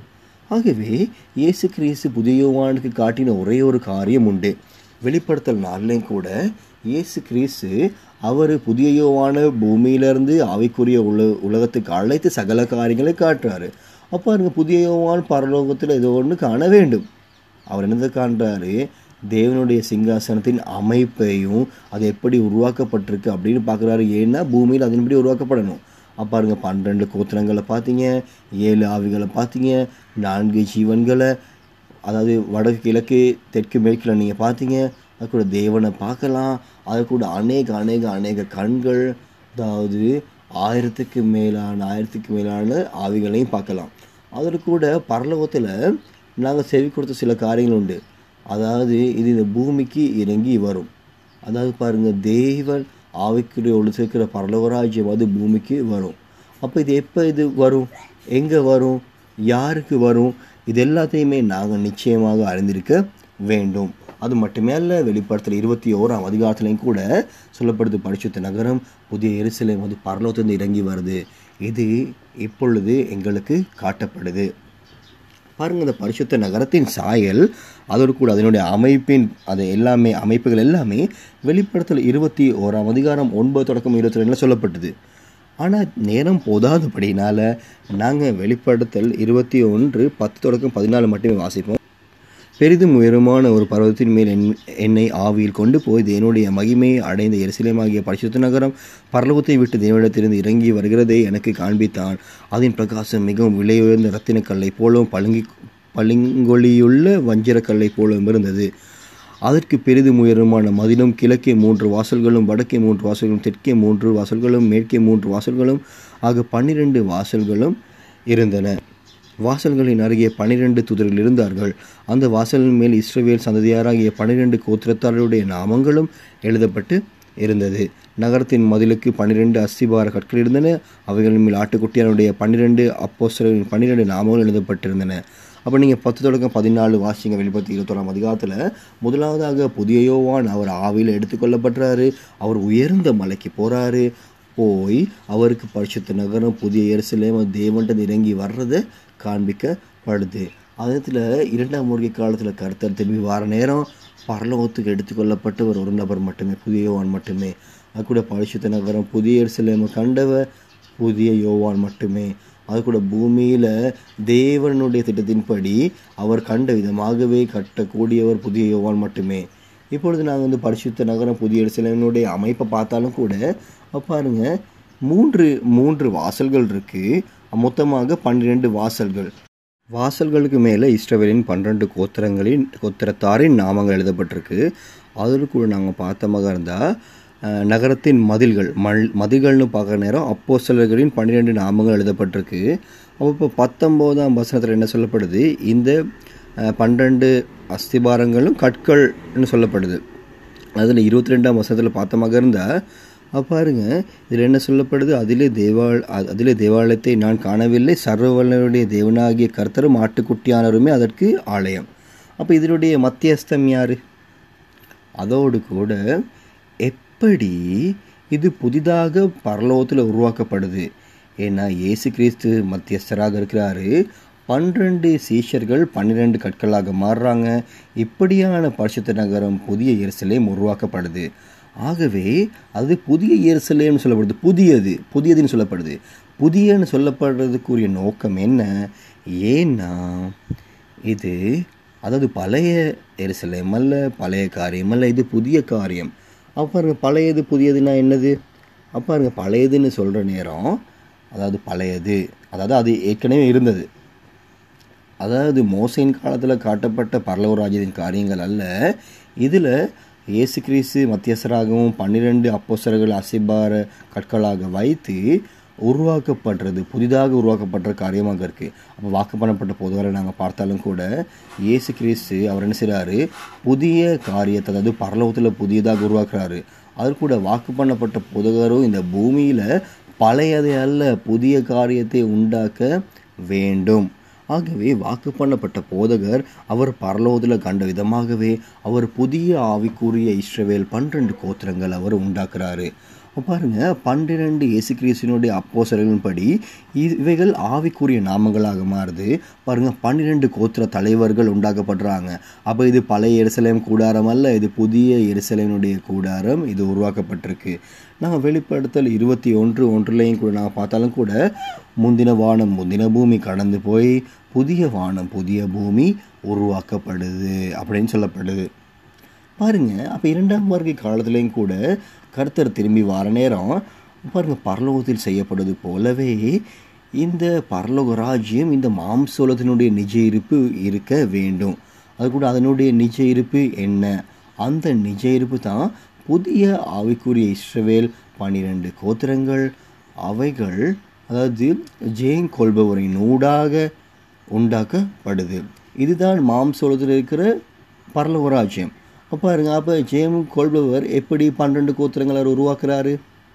ஆகவே இயேசு கிறிஸ்து புதிய யோவானுக்கு காட்டின ஒரே ஒரு காரியம் உண்டு. வெளிப்படுத்தல் நாள்லையும் கூட இயேசு கிறிஸ்து அவர் புதிய யோவான பூமியிலிருந்து ஆவிக்குரிய உலகத்துக்கு அழைத்து சகல காரியங்களை காட்டுறாரு. அப்போ பாருங்க, புதிய யோவான் பரலோகத்தில் ஏதோ ஒன்று காண வேண்டும். அவர் என்னதை காண்றாரு? தேவனுடைய சிங்காசனத்தின் அமைப்பையும் அது எப்படி உருவாக்கப்பட்டிருக்கு அப்படின்னு பார்க்குறாரு. ஏன்னா பூமியில் அதன்படி உருவாக்கப்படணும். அப்போ பாருங்க, 12 கோத்திரங்களை பார்த்தீங்க, 7 ஆவிகளை பார்த்தீங்க, 4 ஜீவன்களை, அதாவது வடக்கு கிழக்கு தெற்கு மேற்கில் நீங்கள் பார்த்தீங்க. அது கூட தேவனை பார்க்கலாம். அது கூட அநேக கண்கள், அதாவது 1000க்கு மேலான ஆவிகளையும் பார்க்கலாம். அதில் கூட பரலோகத்தில் நாங்கள் செவி கொடுத்த சில காரியங்கள் உண்டு. அதாவது இது இந்த பூமிக்கு இறங்கி வரும். அதாவது பாருங்கள், தேவன் ஆவிக்குரிய ஒளி சேர்க்கிற பரலோகராஜ்யம் அது பூமிக்கு வரும். அப்போ இது எப்போ இது வரும், எங்கே வரும், யாருக்கு வரும், இது எல்லாத்தையுமே நாங்கள் நிச்சயமாக அறிந்திருக்க வேண்டும். அது மட்டுமே அல்ல, வெளிப்படுத்தல் 21ஆம் அதிகாரத்திலையும் கூட சொல்லப்படுது, பரிசுத்த நகரம் புதிய எருசலேம் அது பரலோகத்திலிருந்து இறங்கி வருது. இது இப்பொழுது எங்களுக்கு காட்டப்படுது. பாருங்கள், இந்த பரிசுத்த நகரத்தின் சாயல், அதோடு கூட அதனுடைய அமைப்புகள் எல்லாமே வெளிப்படுத்தல் 21ஆம் அதிகாரம் 9 தொடக்கம் 22 சொல்லப்பட்டது. ஆனால் நேரம் போதாதபடினால நாங்கள் வெளிப்படுத்தல் 21 10 தொடக்கம் 14 மட்டுமே வாசிப்போம். பெரிதும் உயரமான ஒரு பர்வதத்தின் மேல் என்னை ஆவியில் கொண்டு போய் என்னுடைய மகிமையை அடைந்த எருசலேமாகிய பரிசுத்த நகரம் பரலோகத்தை விட்டு தேவனிடத்திலிருந்து இறங்கி வருகிறதை எனக்கு காண்பித்தான். அதன் பிரகாசம் மிகவும் விலையுயர்ந்த இரத்தினக்கல்லை போலவும் பளிங்கொலியுள்ள வஞ்சிரக்கல்லை போலவும் இருந்தது. அதற்கு பெரிதும் உயரமான மதிலும், கிழக்கே 3 வாசல்களும், வடக்கே 3 வாசல்களும், தெற்கே 3 வாசல்களும், மேற்கே 3 வாசல்களும் ஆக 12 வாசல்களும் இருந்தன. வாசல்களின் அருகே 12 தூதர்கள் இருந்தார்கள். அந்த வாசலின் மேல் இஸ்ரவேல் சந்ததியாராகிய 12 கோத்திரத்தாருடைய நாமங்களும் எழுதப்பட்டு இருந்தது. நகரத்தின் மதிலுக்கு 12 அஸ்திபார கற்கள் இருந்தன. அவைகளின் மேல் ஆட்டுக்குட்டியாருடைய 12 அப்போஸ்தலரின் 12 நாமங்கள் எழுதப்பட்டிருந்தன. அப்போ நீங்கள் 10 தொடக்கம் 14 வாசிங்க. வெளிப்படுத்தி 21ஆம் அதிகாரத்தில் முதலாவதாக புதிய யோவான் அவர் ஆவியில் எடுத்துக்கொள்ளப்படுறாரு. அவர் உயர்ந்த மலைக்கு போகிறாரு. போய் அவருக்கு பரிசுத்த நகரம் புதிய எருசலேம் தேவன்கிட்ட இறங்கி வர்றதை காண்பிக்கப்படுது. அதத்தில் 2ஆம் வருகை காலத்தில் கர்த்தர் திரும்பி வார நேரம் பரலோகத்துக்கு எடுத்துக்கொள்ளப்பட்டவர் ஒரு நபர் மட்டுமே, புதிய யோவான் மட்டுமே. அது கூட பரிசுத்த நகரம் புதிய எருசலேமை கண்டவர் புதிய யோவான் மட்டுமே. அது கூட பூமியில் தேவனுடைய திட்டத்தின்படி அவர் கண்ட விதமாகவே கட்டக்கூடியவர் புதிய யோவான் மட்டுமே. இப்பொழுது நாங்கள் பரிசுத்த நகரம் புதிய எருசலேமினுடைய அமைப்பை பார்த்தாலும் கூட பாருங்க, 3 வாசல்கள் இருக்குது. மொத்தமாக 12 வாசல்களுக்கு மேலே இஸ்ரவேலின் 12 கோத்திரத்தாரின் நாமங்கள் எழுதப்பட்டிருக்கு. அதில் கூட நாங்கள் பார்த்தமாக இருந்தால் நகரத்தின் மதில்கள்னு பார்க்குற நேரம் அப்போஸ்தலர்களின் 12 நாமங்கள் எழுதப்பட்டிருக்கு. அப்போ இப்போ 19ஆம் வசனத்தில் என்ன சொல்லப்படுது? இந்த 12 அஸ்திபாரங்களும் கற்கள்னு சொல்லப்படுது. அதில் 22ஆம் வசனத்தில் பார்த்தமாக இருந்தால் பாருங்க, இதில் என்ன சொல்லப்படுது? அதிலே தேவாலயத்தை நான் காணவில்லை, சர்வவல்லவருடைய தேவனாகிய கர்த்தரும் ஆட்டுக்குட்டியானருமே அதற்கு ஆலயம். அப்போ இதனுடைய மத்தியஸ்தம் யார்? அதோடு கூட எப்படி இது புதிதாக பரலோகத்தில் உருவாக்கப்படுது? ஏன்னா இயேசு கிறிஸ்து மத்தியஸ்தராக இருக்கிறாரு. 12 சீஷர்கள் 12 கற்களாக மாறுறாங்க. இப்படியான பரிசுத்த நகரம் புதிய எருசலேம் உருவாக்கப்படுது. ஆகவே அது புதிய எருசலேம்னு சொல்லப்படுது. புதியதுன்னு சொல்லப்படுது. புதியன்னு சொல்லப்படுறதுக்குரிய நோக்கம் என்ன? ஏன்னா இது அதாவது பழைய எருசலேம் அல்ல, பழைய காரியம் அல்ல, இது புதிய காரியம். அப்பாருங்க, பழையது புதியதுன்னா என்னது? அப்பாருங்க, பழையதுன்னு சொல்கிற நேரம் அதாவது பழையது அதாவது அது ஏற்கனவே இருந்தது. அதாவது மோசையின் காலத்தில் காட்டப்பட்ட பரலோக ராஜ்யத்தின் காரியங்கள் அல்ல. இதில் இயேசு கிறிஸ்து மத்தியஸ்தராகவும் 12 அப்போஸ்தலர்கள் அஸ்திபார கற்களாக வைத்து உருவாக்கப்படுறது, புதிதாக உருவாக்கப்படுற காரியமாக இருக்குது. அப்போ வாக்கு பண்ணப்பட்ட போதகரை நாங்கள் பார்த்தாலும் கூட இயேசு கிறிஸ்து அவர் என்ன செய்கிறாரு? புதிய காரியத்தை, அதாவது பரலோகத்தில் புதியதாக உருவாக்குறாரு. அது கூட வாக்கு பண்ணப்பட்ட போதகரும் இந்த பூமியில் பழையதை அல்ல புதிய காரியத்தை உண்டாக்க வேண்டும். ஆகவே வாக்கு பண்ணப்பட்ட போதகர் அவர் பரலோகத்தில் கண்ட விதமாகவே அவர் புதிய ஆவிக்குரிய இஸ்ரவேல் 12 கோத்திரங்கள் அவர் உண்டாக்குறாரு. பாருங்க 12 இயேசு கிறிஸ்துவினுடைய அப்போஸ்தலர்களின் படி இவைகள் ஆவிக்குரிய நாமங்களாக மாறுது. பாருங்க 12 கோத்திர தலைவர்கள் உண்டாக்கப்படுறாங்க. அப்போ இது பழைய எருசலேம் கூடாரம் அல்ல, இது புதிய எருசலேமுடைய கூடாரம். இது உருவாக்கப்பட்டிருக்கு. நாங்கள் வெளிப்படுத்தல் 21:1 கூட நாங்கள் பார்த்தாலும் கூட முந்தின வானம் முந்தின பூமி கடந்து போய் புதிய வானம் புதிய பூமி உருவாக்கப்படுது அப்படின்னு சொல்லப்படுது. பாருங்க அப்போ 2ஆம் வருகை காலத்துலேயும் கூட கர்த்தர் திரும்பி வர நேரம் பாருங்க பரலோகத்தில் செய்யப்படுவது போலவே இந்த பரலோக ராஜ்யம் இந்த மாம்சோலத்தினுடைய நிஜ இருப்பு இருக்க வேண்டும். அது கூட அதனுடைய நிஜ இருப்பு என்ன? அந்த நிஜ இருப்பு தான் புதிய ஆவிக்குரிய இஸ்ரவேல் 12 கோத்திரங்கள். அவைகள் அதாவது ஜெயம் கொள்பவரின் ஊடாக உண்டாக்கப்படுது. இதுதான் மாம்சோலத்தில் இருக்கிற பரலோக ராஜ்யம். பாருங்க அப்போ ஜெயம் கொள்பவர் எப்படி 12 கோத்திரங்களை உருவாக்குறாரு?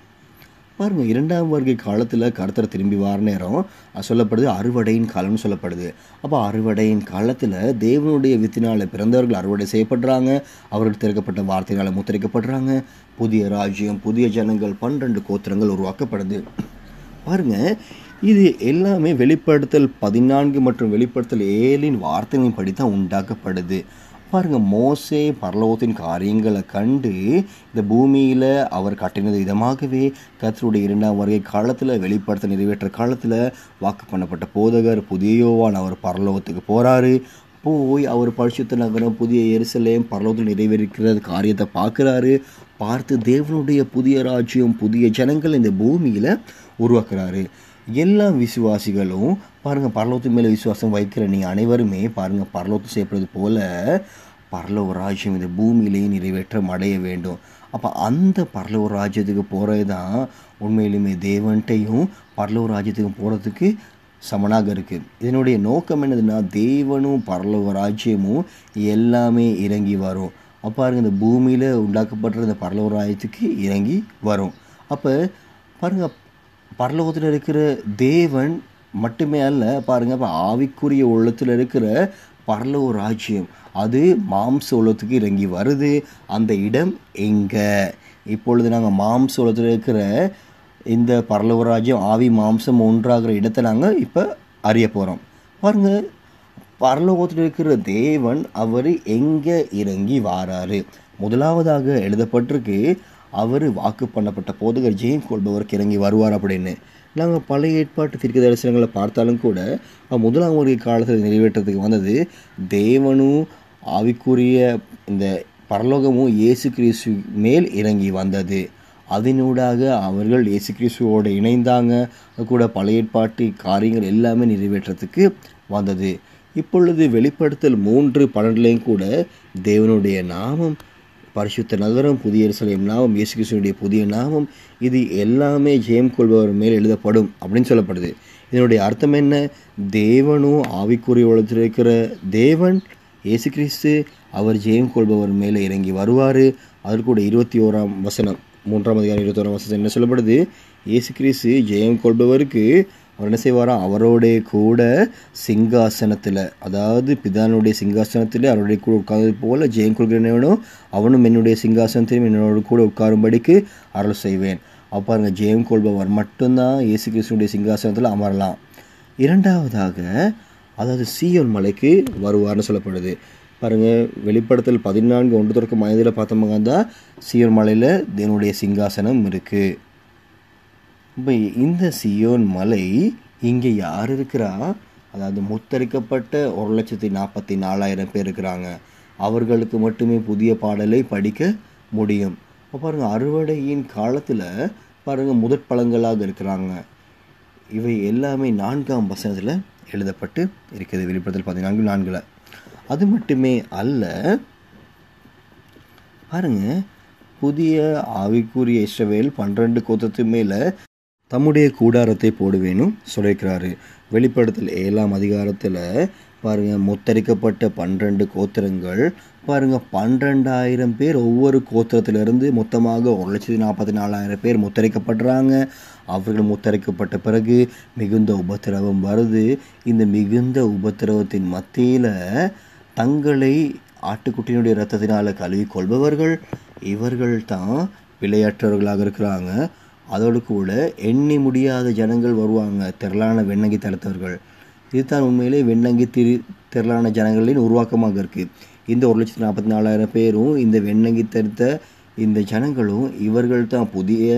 பாருங்க 2ஆம் வருகை காலத்தில் கர்த்தர் திரும்பி வர நேரம் சொல்லப்படுது அறுவடையின் காலம்னு சொல்லப்படுது. அப்போ அறுவடையின் காலத்தில் தேவனுடைய வித்தினால் பிறந்தவர்கள் அறுவடை செய்யப்படுறாங்க. அவர்கள் திறக்கப்பட்ட வார்த்தையினால் முத்திரைக்கப்படுறாங்க. புதிய ராஜ்யம் புதிய ஜனங்கள் 12 கோத்திரங்கள் உருவாக்கப்படுது. பாருங்க இது எல்லாமே வெளிப்படுத்தல் 14 மற்றும் வெளிப்படுத்தல் 7 வார்த்தைகளின் படி தான் உண்டாக்கப்படுது. பாருங்க மோசே பரலோகத்தின் காரியங்களை கண்டு இந்த பூமியில் அவர் கட்டினது விதமாகவே கர்த்தருடைய 2ஆம் வருகை காலத்தில் வெளிப்படுத்த நிறைவேற்ற காலத்தில் வாக்கு பண்ணப்பட்ட போதகர் புதிய யோவான் அவர் பரலோகத்துக்கு போகிறாரு. போய் அவர் பரிசுத்த நகரம் புதிய எருசலேம் பரலோகத்தில் நிறைவேறிக்கிற காரியத்தை பார்க்குறாரு. பார்த்து தேவனுடைய புதிய ராஜ்யம் புதிய ஜனங்கள் இந்த பூமியில் உருவாக்குறாரு. எல்லா விசுவாசிகளும் பாருங்கள் பரலோகத்து மேலே விசுவாசம் வைக்கிற நீங்கள் அனைவருமே பாருங்கள் பரலோகத்து செய்யப்படுறது போல பரலோக ராஜ்யம் இந்த பூமியிலேயே நிறைவேற்றம் அடைய வேண்டும். அப்போ அந்த பரலோக ராஜ்யத்துக்கு போகிறது தான் உண்மையிலுமே தேவன்ட்டையும் பரலோக ராஜ்யத்துக்கும் போகிறதுக்கு சமனாக இருக்குது. இதனுடைய நோக்கம் என்னதுன்னா தேவனும் பரலோக ராஜ்யமும் எல்லாமே இறங்கி வரும். அப்போ பாருங்கள் இந்த பூமியில் உண்டாக்கப்படுற இந்த பரலோக ராஜ்யத்துக்கு இறங்கி வரும். அப்போ பாருங்கள் பரலோகத்தில் இருக்கிற தேவன் மட்டுமே அல்ல, பாருங்கள் இப்போ ஆவிக்குரிய உள்ளத்தில் இருக்கிற பரலோக ராஜ்யம் அது மாம்ச உலகத்துக்கு இறங்கி வருது. அந்த இடம் எங்கே? இப்பொழுது நாங்கள் மாம்ச உலகத்தில் இருக்கிற இந்த பரலோக ராஜ்யம் ஆவி மாம்சம் ஒன்றாகிற இடத்தை நாங்கள் இப்போ அறிய போகிறோம். பாருங்கள் பரலோகத்தில் இருக்கிற தேவன் அவர் எங்கே இறங்கி வாராரு? முதலாவதாக எழுதப்பட்டிருக்கு அவர் வாக்கு பண்ணப்பட்ட போதகர் ஜெயம் கொள்பவருக்கு இறங்கி வருவார் அப்படின்னு. நாங்கள் பழைய ஏற்பாட்டு தீர்க்க தரிசனங்களை பார்த்தாலும் கூட 1ஆம் வருகை காலத்தில் நிறைவேற்றத்துக்கு வந்தது தேவனும் ஆவிக்குரிய இந்த பரலோகமும் இயேசு கிறிஸ்து மேல் இறங்கி வந்தது. அதனூடாக அவர்கள் இயேசு கிறிஸ்துவோடு இணைந்தாங்க. அது கூட பழைய ஏற்பாட்டு காரியங்கள் எல்லாமே நிறைவேற்றத்துக்கு வந்தது. இப்பொழுது வெளிப்படுத்தல் 3:12 கூட தேவனுடைய நாமம் பரிசுத்த நகரம் புதிய எருசலேம் நாமம் இயேசு கிறிஸ்துவினுடைய புதிய நாமம் இது எல்லாமே ஜெயம் கொள்பவர் மேல் எழுதப்படும் அப்படின்னு சொல்லப்படுது. இதனுடைய அர்த்தம் என்ன? தேவனும் ஆவிக்குரிய உலகத்தில் இருக்கிற தேவன் இயேசு கிறிஸ்து அவர் ஜெயம் கொள்பவர் மேலே இறங்கி வருவார். அதற்கு கூட 21ஆம் வசனம் 3ஆம் அதிகாரம் 21ஆம் வசனம் என்ன சொல்லப்படுது? இயேசு கிறிஸ்து ஜெயம் கொள்பவருக்கு அவர் என்ன செய்வாராம்? அவரோடைய கூட சிங்காசனத்தில் அதாவது பிதானுடைய சிங்காசனத்தில் அவருடைய கூட உட்கார்ந்தது போல ஜெயம் கொள்கிறவனும் அவனும் என்னுடைய சிங்காசனத்திலும் என்னோட கூட உட்காரும்படிக்கு அருள் செய்வேன். அப்போ பாருங்க ஜெயம் கொள்பவர் மட்டும்தான் இயேசு கிறிஸ்துனுடைய சிங்காசனத்தில் அமரலாம். இரண்டாவதாக அதாவது சீயோன் மலைக்கு வருவார்னு சொல்லப்படுது. பாருங்கள் வெளிப்படுத்தல் 14:1-5 பார்த்தோம்னா தான் சீயோன் மலையில் தேவனுடைய சிங்காசனம் இருக்குது. இப்போ இந்த சீயோன் மலை இங்கே யார் இருக்கிறா? அதாவது முத்தரிக்கப்பட்ட 1,44,000 பேர் இருக்கிறாங்க. அவர்களுக்கு மட்டுமே புதிய பாடலை படிக்க முடியும். இப்போ பாருங்கள் அறுவடையின் காலத்தில் பாருங்கள் முதற் பழங்களாக இருக்கிறாங்க. இவை எல்லாமே 4ஆம் வசனத்தில் எழுதப்பட்டு இருக்குது வெளிப்படுத்தல் 14:4. அது மட்டுமே அல்ல, பாருங்க புதிய ஆவிக்குரிய இஸ்ரவேல் 12 கோத்திரத்து மேலே தம்முடைய கூடாரத்தை போடுவேனும் சொல்லியிருக்கிறாரு. வெளிப்படுத்தல் 7ஆம் அதிகாரத்தில் பாருங்கள் முத்தரிக்கப்பட்ட 12 கோத்திரங்கள் பாருங்கள் 12,000 பேர் ஒவ்வொரு கோத்திரத்திலிருந்து மொத்தமாக 1,44,000 பேர் முத்தரிக்கப்படுறாங்க. அவர்கள் முத்தரிக்கப்பட்ட பிறகு மிகுந்த உபத்திரவம் வருது. இந்த மிகுந்த உபத்திரவத்தின் மத்தியில் தங்களை ஆட்டுக்குட்டியினுடைய இரத்தத்தினால் கழுவி கொள்பவர்கள் இவர்கள் தான் பிழையற்றவர்களாக இருக்கிறாங்க. அதோடு கூட எண்ணி முடியாத ஜனங்கள் வருவாங்க, திரளான வெண்ணங்கி தரித்தவர்கள். இதுதான் உண்மையிலே வெண்ணங்கி திரளான ஜனங்களின் உருவாக்கமாக இருக்குது. இந்த 1,44,000 பேரும் இந்த வெண்ணங்கி தரித்த இந்த ஜனங்களும் இவர்கள் தான் புதிய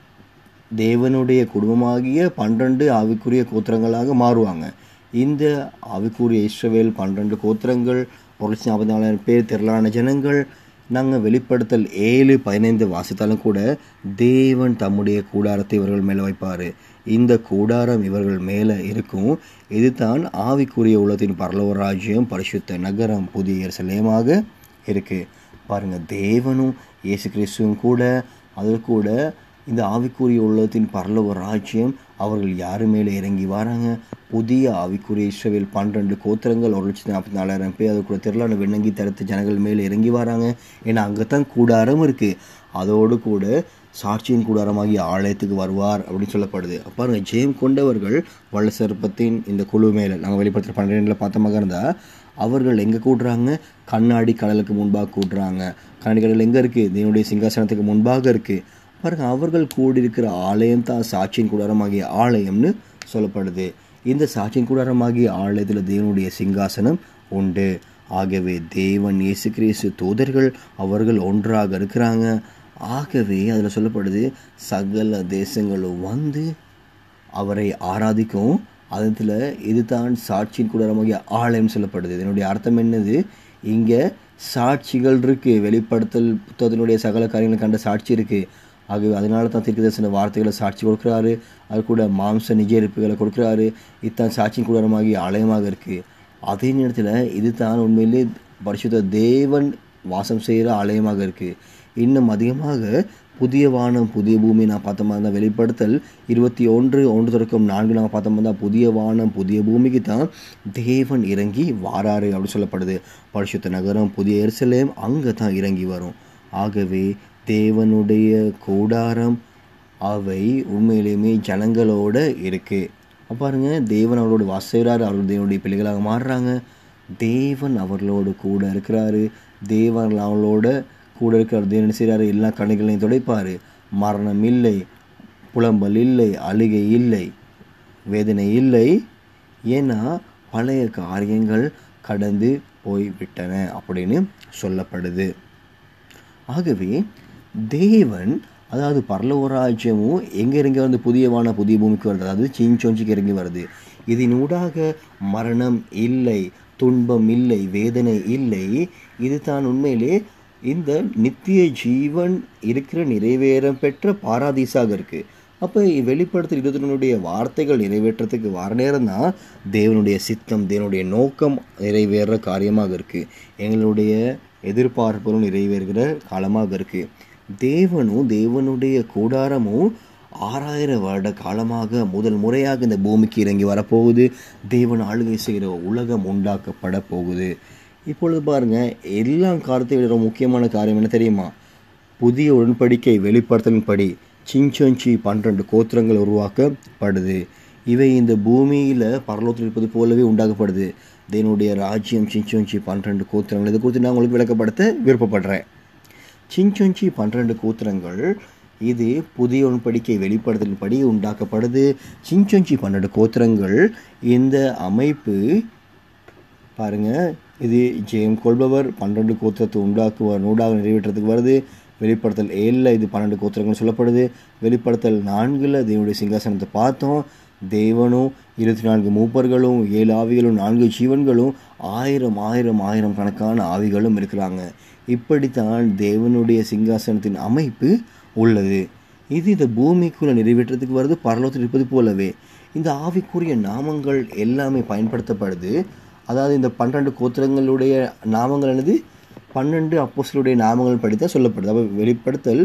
தேவனுடைய குடும்பமாகிய 12 ஆவிக்குரிய கோத்திரங்களாக மாறுவாங்க. இந்த ஆவிக்குரிய இஸ்ரவேல் 12 கோத்திரங்கள், 1,44,000 பேர், திரளான ஜனங்கள். நாங்கள் வெளிப்படுத்தல் 7:15 வாசித்தாலும் கூட தேவன் தம்முடைய கூடாரத்தை இவர்கள் மேலே வைப்பார். இந்த கூடாரம் இவர்கள் மேலே இருக்கும். இதுதான் ஆவிக்குரிய உலகத்தின் பரலோக ராஜ்யம், பரிசுத்த நகரம், புதிய எருசலேமாக இருக்குது. பாருங்கள், தேவனும் இயேசு கிறிஸ்துவும் கூட அதில் கூட இந்த ஆவிக்குரிய உலகத்தின் பரலோக ராஜ்யம் அவர்கள் யார் மேலே இறங்கி வராங்க? புதிய ஆவிக்குரிய இஸ்ரவேல் 12 கோத்திரங்கள், 1,44,000 பேர், அது கூட திரளான வெண்ணங்கி தரித்த ஜனங்கள் மேலே இறங்கி வராங்க. ஏன்னா அங்கே தான் கூடாரம் இருக்குது. அதோடு கூட சாட்சியின் கூடாரமாகிய ஆலயத்துக்கு வருவார் அப்படின்னு சொல்லப்படுது. பாருங்க, ஜெயம் கொண்டவர்கள் வல்ல சர்ப்பத்தின் இந்த குழு மேலே நாங்கள் வெளிப்படுத்துகிற 12 பார்த்தமாக இருந்தால் அவர்கள் எங்கே கூடுறாங்க? கண்ணாடி கடலுக்கு முன்பாக கூடுறாங்க. கண்ணாடி கடல் எங்கே இருக்குது? தேவனுடைய சிங்காசனத்துக்கு முன்பாக இருக்குது. பாருங்கள், அவர்கள் கூடியிருக்கிற ஆலயம் தான் சாட்சியின் கூடாரமாகிய ஆலயம்னு சொல்லப்படுது. இந்த சாட்சியின் கூடாரமாகிய ஆலயத்தில் தேவனுடைய சிங்காசனம் உண்டு. ஆகவே தேவன், இயேசு கிறிஸ்து, தூதர்கள் அவர்கள் ஒன்றாக இருக்கிறாங்க. ஆகவே அதில் சொல்லப்படுது, சகல தேசங்களும் வந்து அவரை ஆராதிக்கும். அதில் இதுதான் சாட்சியின் கூடாரமாகிய ஆலயம் சொல்லப்படுது. இதனுடைய அர்த்தம் என்னது? இங்கே சாட்சிகள் இருக்குது. வெளிப்படுத்தல் புத்தகத்தினுடைய சகல காரியங்களை கண்ட சாட்சி இருக்குது. ஆகவே அதனால தான் தீர்க்கதரிசன வார்த்தைகளை சாட்சி கொடுக்குறாரு. அது கூட மாம்ச நிஜ இருப்புகளை கொடுக்குறாரு. இதுதான் சாட்சியின் கூடாரமாகிய ஆலயமாக இருக்குது. அதே நேரத்தில் இது தான் உண்மையிலே பரிசுத்த தேவன் வாசம் செய்கிற ஆலயமாக இருக்குது. இன்னும் அதிகமாக புதிய வானம் புதிய பூமி நான் பார்த்த மாதிரி தான் வெளிப்படுத்தல் 21:1-4 நாங்கள் பார்த்த மாதிரி தான் புதிய வானம் புதிய பூமிக்கு தான் தேவன் இறங்கி வாராரு அப்படின்னு சொல்லப்படுது. பரிசுத்த நகரம் புதிய எருசலேம் அங்கே தான் இறங்கி வரும். ஆகவே தேவனுடைய கூடாரம் அவை உண்மையிலேயுமே ஜனங்களோடு இருக்குது. பாருங்க, தேவன் அவர்களோடு வாசிக்கிறாரு. அவர்கள் தேவனுடைய பிள்ளைகளாக மாறுறாங்க. தேவன் அவர்களோடு கூட இருக்கிறாரு. தேவன் அவர்களோட கூட இருக்கிற தேவன் செய்கிறாரு. எல்லா கண்ணிகளையும் துடைப்பார். மரணம் இல்லை, புலம்பல் இல்லை, அழுகை இல்லை, வேதனை இல்லை. ஏன்னா பழைய காரியங்கள் கடந்து போய்விட்டன அப்படின்னு சொல்லப்படுது. ஆகவே தேவன், அதாவது பரலோக ராஜ்யமும் எங்கே இறங்கி வந்து புதிய வான புதிய பூமிக்கு வருது, அதாவது ஷின்சோஞ்சிக்கு இறங்கி வருது. இதனூடாக மரணம் இல்லை, துன்பம் இல்லை, வேதனை இல்லை. இது தான் உண்மையிலே இந்த நித்திய ஜீவன் இருக்கிற நிறைவேறம் பெற்ற பாராதீஸாக இருக்குது. அப்போ வெளிப்படுத்தல் 21 வார்த்தைகள் நிறைவேற்றத்துக்கு வர நேரம் தான் தேவனுடைய சித்தம், தேவனுடைய நோக்கம் நிறைவேற காரியமாக இருக்குது. எங்களுடைய எதிர்பார்ப்புகளும் நிறைவேறுகிற காலமாக இருக்குது. தேவனும் தேவனுடைய கூடாரமும் 6000 வருட காலமாக முதல் முறையாக இந்த பூமிக்கு இறங்கி வரப்போகுது. தேவன் ஆளுகை செய்கிற உலகம் உண்டாக்கப்பட போகுது. இப்பொழுது பாருங்கள், எல்லா காலத்தை விட முக்கியமான காரியம் என்ன தெரியுமா? புதிய உடன்படிக்கை வெளிப்படுத்தலின் படி ஷின்சோஞ்சி 12 கோத்திரங்கள் உருவாக்கப்படுது. இவை இந்த பூமியில் பரலோகத்தில் இருப்பது போலவே உண்டாக்கப்படுது. தேவனுடைய ராஜ்யம் ஷின்சோஞ்சி 12 கோத்திரங்கள். இதை குறித்து நான் உங்களுக்கு விளக்கப்படுத்த விருப்பப்படுறேன். ஷின்சோஞ்சி 12 கோத்திரங்கள் இது புதிய உடன்படிக்கை வெளிப்படுத்தலின் படி உண்டாக்கப்படுது. ஷின்சோஞ்சி 12 கோத்திரங்கள் இந்த அமைப்பு பாருங்கள், இது ஜெயம் கொள்பவர் 12 கோத்திரத்தை உண்டாக்குவார், நூடாக நிறைவேற்றத்துக்கு வருது. வெளிப்படுத்தல் 7 இது 12 கோத்திரங்கள் சொல்லப்படுது. வெளிப்படுத்தல் 4 தேவனுடைய சிங்காசனத்தை பார்த்தோம். தேவனும் 24 மூப்பர்களும் 7 ஆவிகளும் 4 ஜீவன்களும் 1000 கணக்கான ஆவிகளும் இருக்கிறாங்க. இப்படித்தான் தேவனுடைய சிங்காசனத்தின் அமைப்பு உள்ளது. இது இந்த பூமிக்குள்ளே நிறைவேற்றத்துக்கு வருது, பரலோகத்தில் இருப்பது போலவே. இந்த ஆவிக்குரிய நாமங்கள் எல்லாமே பயன்படுத்தப்படுது. அதாவது இந்த 12 கோத்திரங்களுடைய நாமங்கள் என்னது? 12 அப்போஸ்தலருடைய நாமங்கள் படித்தா சொல்லப்படுது. அப்போ வெளிப்படுத்தல்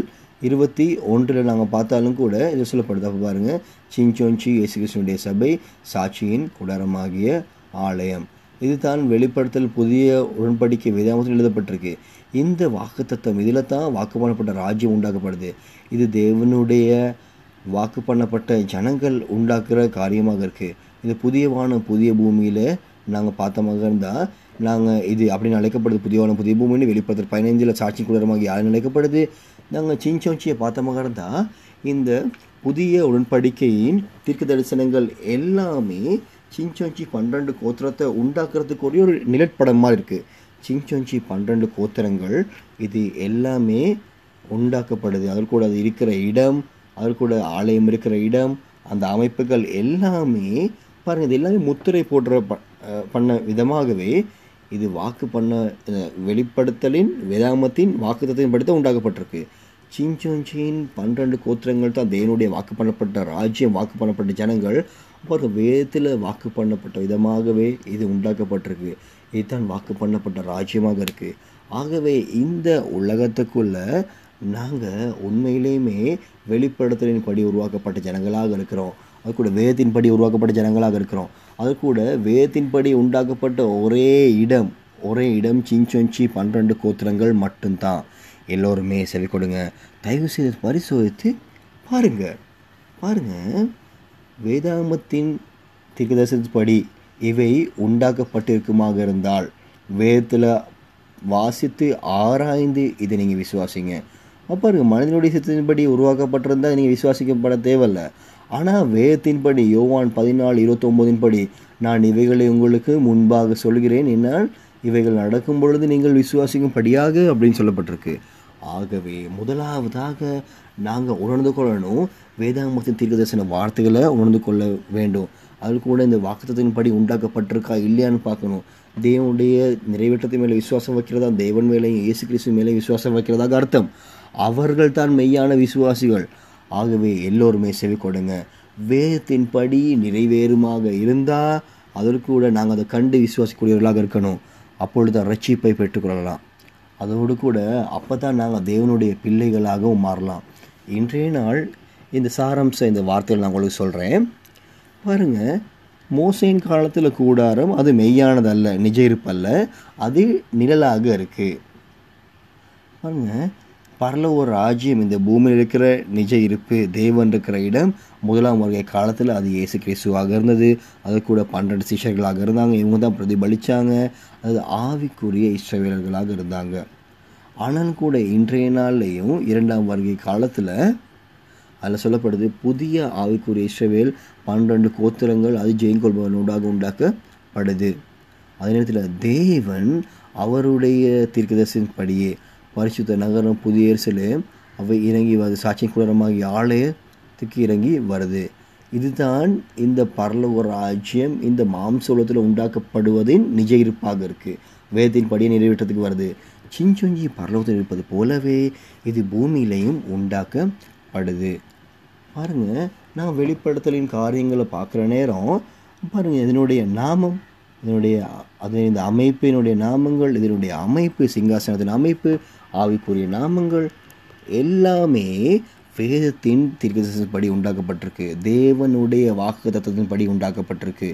21 நாங்கள் பார்த்தாலும் கூட இது சொல்லப்படுது. அப்போ பாருங்கள், ஷின்சோஞ்சி இயேசு கிறிஸ்துவினுடைய சபை, சாட்சியின் கூடாரமாகிய ஆலயம். இது தான் வெளிப்படுத்தல் புதிய உடன்படிக்கை வேதாகமத்தில் எழுதப்பட்டிருக்கு. இந்த வாக்குத்தத்தம் இதில் தான் வாக்கு பண்ணப்பட்ட ராஜ்யம் உண்டாக்கப்படுது. இது தேவனுடைய வாக்கு பண்ணப்பட்ட ஜனங்கள் உண்டாக்குற காரியமாக இருக்குது. இந்த புதிய வானம் புதிய பூமியில் நாங்கள் பார்த்தமாக இருந்தால் நாங்கள் இது அப்படின்னு அழைக்கப்படுது. புதிய வானம் புதிய பூமின்னு வெளிப்படுத்தல் 15 சாட்சி கூடாரமாகி யாரும் அழைக்கப்படுது. நாங்கள் சின்சோஞ்சியை பார்த்தமாக இருந்தால் இந்த புதிய உடன்படிக்கையின் தீர்க்க தரிசனங்கள் எல்லாமே சின்சோஞ்சி 12 கோத்திரத்தை உண்டாக்குறதுக்கு ஒரே ஒரு நிழற்படமாக இருக்குது. சின்சோஞ்சி 12 கோத்திரங்கள் இது எல்லாமே உண்டாக்கப்படுது. அதில் கூட அது இருக்கிற இடம், அதில் கூட ஆலயம் இருக்கிற இடம், அந்த அமைப்புகள் எல்லாமே பாருங்கள், இது எல்லாமே முத்திரை போடுற பண்ண விதமாகவே இது வாக்கு பண்ண வெளிப்படுத்தலின் வேதாமத்தின் வாக்குத்தத்தின் படித்த உண்டாக்கப்பட்டிருக்கு. சின்சோஞ்சியின் 12 கோத்திரங்கள் தான் தேவனுடைய வாக்கு பண்ணப்பட்ட ராஜ்யம், வாக்கு பண்ணப்பட்ட ஜனங்கள். அப்புறம் வேதத்தில் வாக்கு பண்ணப்பட்ட விதமாகவே இது உண்டாக்கப்பட்டிருக்கு. இதுதான் வாக்கு பண்ணப்பட்ட ராஜ்யமாக இருக்குது. ஆகவே இந்த உலகத்துக்குள்ள நாங்கள் உண்மையிலேயுமே வெளிப்படுத்தலின் படி உருவாக்கப்பட்ட ஜனங்களாக இருக்கிறோம். அது கூட வேதத்தின் படி உருவாக்கப்பட்ட ஜனங்களாக இருக்கிறோம். அது கூட வேதத்தின் படி உண்டாக்கப்பட்ட ஒரே இடம் சின்சோஞ்சி 12 கோத்திரங்கள் மட்டும்தான். எல்லோருமே செவி கொடுங்க, தயவு செய்து பரிசோதித்து பாருங்க. வேதாமத்தின் தீர்க்கதரிசனப்படி இவை உண்டாக்கப்பட்டிருக்குமாக இருந்தால் வேதத்தில் வாசித்து ஆராய்ந்து இதை நீங்கள் விசுவாசிங்க. பாருங்க, மனிதனுடைய சித்தத்தின்படி உருவாக்கப்பட்டிருந்தால் நீங்கள் விசுவாசிக்கப்பட தேவையில்லை. ஆனால் வேதத்தின்படி யோவான் 14:29 படி நான் இவைகளை உங்களுக்கு முன்பாக சொல்கிறேன், என்னால் இவைகள் நடக்கும் பொழுது நீங்கள் விசுவாசிக்கும்படியாக அப்படின்னு சொல்லப்பட்டிருக்கு. ஆகவே முதலாவதாக நாங்கள் உணர்ந்து கொள்ளணும், வேதாகமத்தின் தீர்க்கதரிசன வார்த்தைகளை உணர்ந்து கொள்ள வேண்டும். அது கூட இந்த வாக்குத்தத்தின்படி உண்டாக்கப்பட்டிருக்கா இல்லையான்னு பார்க்கணும். தேவனுடைய நிறைவேற்றத்தின் மேலே விசுவாசம் வைக்கிறதா, தேவன் மேலேயும் இயேசு கிறிஸ்து மேலே விசுவாசம் வைக்கிறதாக அர்த்தம். அவர்கள் தான் மெய்யான விசுவாசிகள். ஆகவே எல்லோருமே செவி கொடுங்க. வேதத்தின்படி நிறைவேறுமாக இருந்தால் அதற்கு கூட நாங்கள் அதை கண்டு விசுவாசிக்கூடியவர்களாக இருக்கணும். அப்பொழுது தான் ரட்சிப்பை பெற்றுக்கொள்ளலாம். அதோடு கூட அப்போ தான் நாங்கள் தேவனுடைய பிள்ளைகளாகவும் மாறலாம். இன்றைய நாள் இந்த சாராம்சம் இந்த வார்த்தைகள் நான் உங்களுக்கு சொல்கிறேன். பாருங்கள், மோசேயின் காலத்தில் கூடாரம் அது மெய்யானதல்ல, நிஜ இருப்பல்ல, அது நிழலாக இருக்குது. பாருங்கள், பரலோக ஒரு ராஜ்யம் இந்த பூமியில் இருக்கிற நிஜ இருப்பு, தேவன் இருக்கிற இடம் முதலாம் வருகை காலத்தில் அது இயேசு கிறிஸ்துவாக இருந்தது. அது கூட 12 சிஷ்யர்களாக இருந்தாங்க. இவங்க தான் பிரதிபலித்தாங்க. அது ஆவிக்குரிய இஸ்ரவேலர்களாக இருந்தாங்க. ஆனால் கூட இன்றைய நாள்லேயும் 2ஆம் வருகை காலத்தில் அதில் சொல்லப்படுது, புதிய ஆவிக்குரிய இஸ்ரவேல் 12 கோத்திரங்கள் அது ஜெயங்கொள்பவனூடாக உண்டாக்கப்படுது. அதே நேரத்தில் தேவன் அவருடைய தீர்க்கதரிசனப்படியே பரிசுத்த நகரம் புதிய எருசலேம் அவை இறங்கி வருது, சாட்சியம் குளரமாகிய ஆலயத்துக்கு இறங்கி வருது. இதுதான் இந்த பரலோக ராஜ்யம் இந்த மாம்சோலத்தில் உண்டாக்கப்படுவதின் நிஜ இருப்பாக இருக்குது. வேதத்தின் படியை நிறைவேற்றத்துக்கு வருது. சின்சோஞ்சி பரலோகத்தில் இருப்பது போலவே இது பூமியிலையும் உண்டாக்கப்படுது. பாருங்கள், நான் வெளிப்படுத்தலின் காரியங்களை பார்க்குற நேரம் பாருங்கள், இதனுடைய நாமம், இந்த அமைப்பினுடைய நாமங்கள், இதனுடைய அமைப்பு, சிங்காசனத்தின் அமைப்பு, ஆவிக்குரிய நாமங்கள் எல்லாமே வேதத்தின் தீர்க்கதரிசனப்படி உண்டாக்கப்பட்டிருக்கு. தேவனுடைய வாக்கு தத்துவத்தின் படி உண்டாக்கப்பட்டிருக்கு.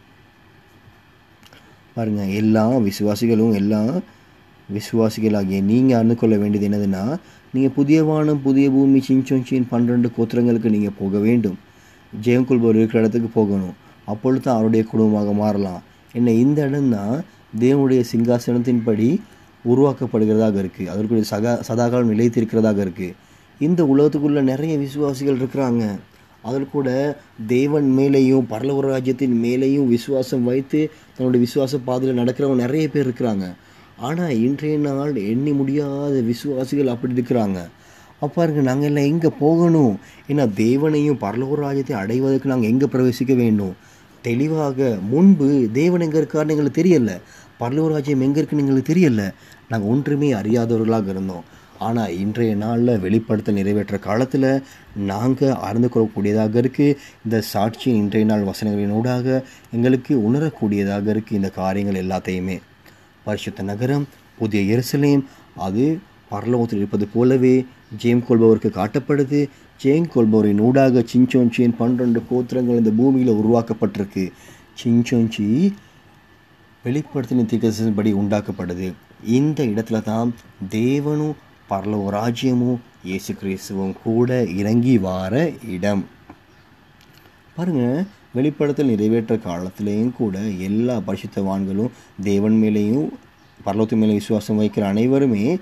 பாருங்கள், எல்லா விசுவாசிகளாகிய நீங்கள் அறிந்து கொள்ள வேண்டியது என்னதுன்னா, நீங்கள் புதிய வானம் புதிய பூமி சின்சோஞ்சியின் 12 கோத்திரங்களுக்கு நீங்கள் போக வேண்டும். ஜெயம் கொள்பவர் இருக்கிற இடத்துக்கு போகணும். அப்பொழுது தான் அவருடைய குடும்பமாக மாறலாம். என்ன, இந்த இடம் தான் தேவனுடைய சிங்காசனத்தின்படி உருவாக்கப்படுகிறதாக இருக்குது. அதற்குரிய சதாகாலம் நிலைத்திருக்கிறதாக இருக்குது. இந்த உலகத்துக்குள்ளே நிறைய விசுவாசிகள் இருக்கிறாங்க. அதில் கூட தேவன் மேலேயும் பரலோக ராஜ்யத்தின் மேலேயும் விசுவாசம் வைத்து தன்னுடைய விசுவாச பாதையில் நடக்கிறவங்க நிறைய பேர் இருக்கிறாங்க. ஆனால் இன்றைய நாள் எண்ணி முடியாத விசுவாசிகள் அப்படி இருக்கிறாங்க. பாருங்க, நாங்கள் எல்லாம் எங்கே போகணும்? ஏன்னா தேவனையும் பரலோக ராஜ்யத்தையும் அடைவதற்கு நாங்கள் எங்கே பிரவேசிக்க வேண்டும்? தெளிவாக முன்பு தேவன் எங்கே இருக்காருன்னு எங்களுக்கு தெரியலை, பரலோக ராஜ்யம் எங்கே இருக்குன்னு எங்களுக்கு தெரியலை. நாங்கள் ஒன்றுமே அறியாதவர்களாக இருந்தோம். ஆனால் இன்றைய நாளில் வெளிப்படுத்த நிறைவேற்ற காலத்தில் நாங்கள் அறிந்து கொள்ளக்கூடியதாக இருக்குது. இந்த சாட்சியின் இன்றைய நாள் வசனங்களினூடாக எங்களுக்கு உணரக்கூடியதாக இருக்குது. இந்த காரியங்கள் எல்லாத்தையுமே பரிசுத்த நகரம் புதிய எருசலேம் அது பரலோகத்தில் இருப்பது போலவே ஜெயம் கொள்பவருக்கு காட்டப்படுது. ஜெயம் கொள்பவரின் ஊடாக சின்சோஞ்சியின் 12 கோத்திரங்கள் இந்த பூமியில் உருவாக்கப்பட்டிருக்கு. சின்சோஞ்சி வெளிப்படுத்தின தீர்க்கதரிசனப்படி உண்டாக்கப்படுது. இந்த இடத்துல தான் தேவனும் பரலோக ராஜ்யமும் இயேசு கிறிஸ்துவும் கூட இறங்கி வார இடம். பாருங்கள், வெளிப்படுத்தல் நிறைவேற்ற காலத்திலேயும் கூட எல்லா பரிசுத்தவான்களும் தேவன் மேலேயும் பரலோகத்தின் மேலே விசுவாசம் வைக்கிற அனைவருமே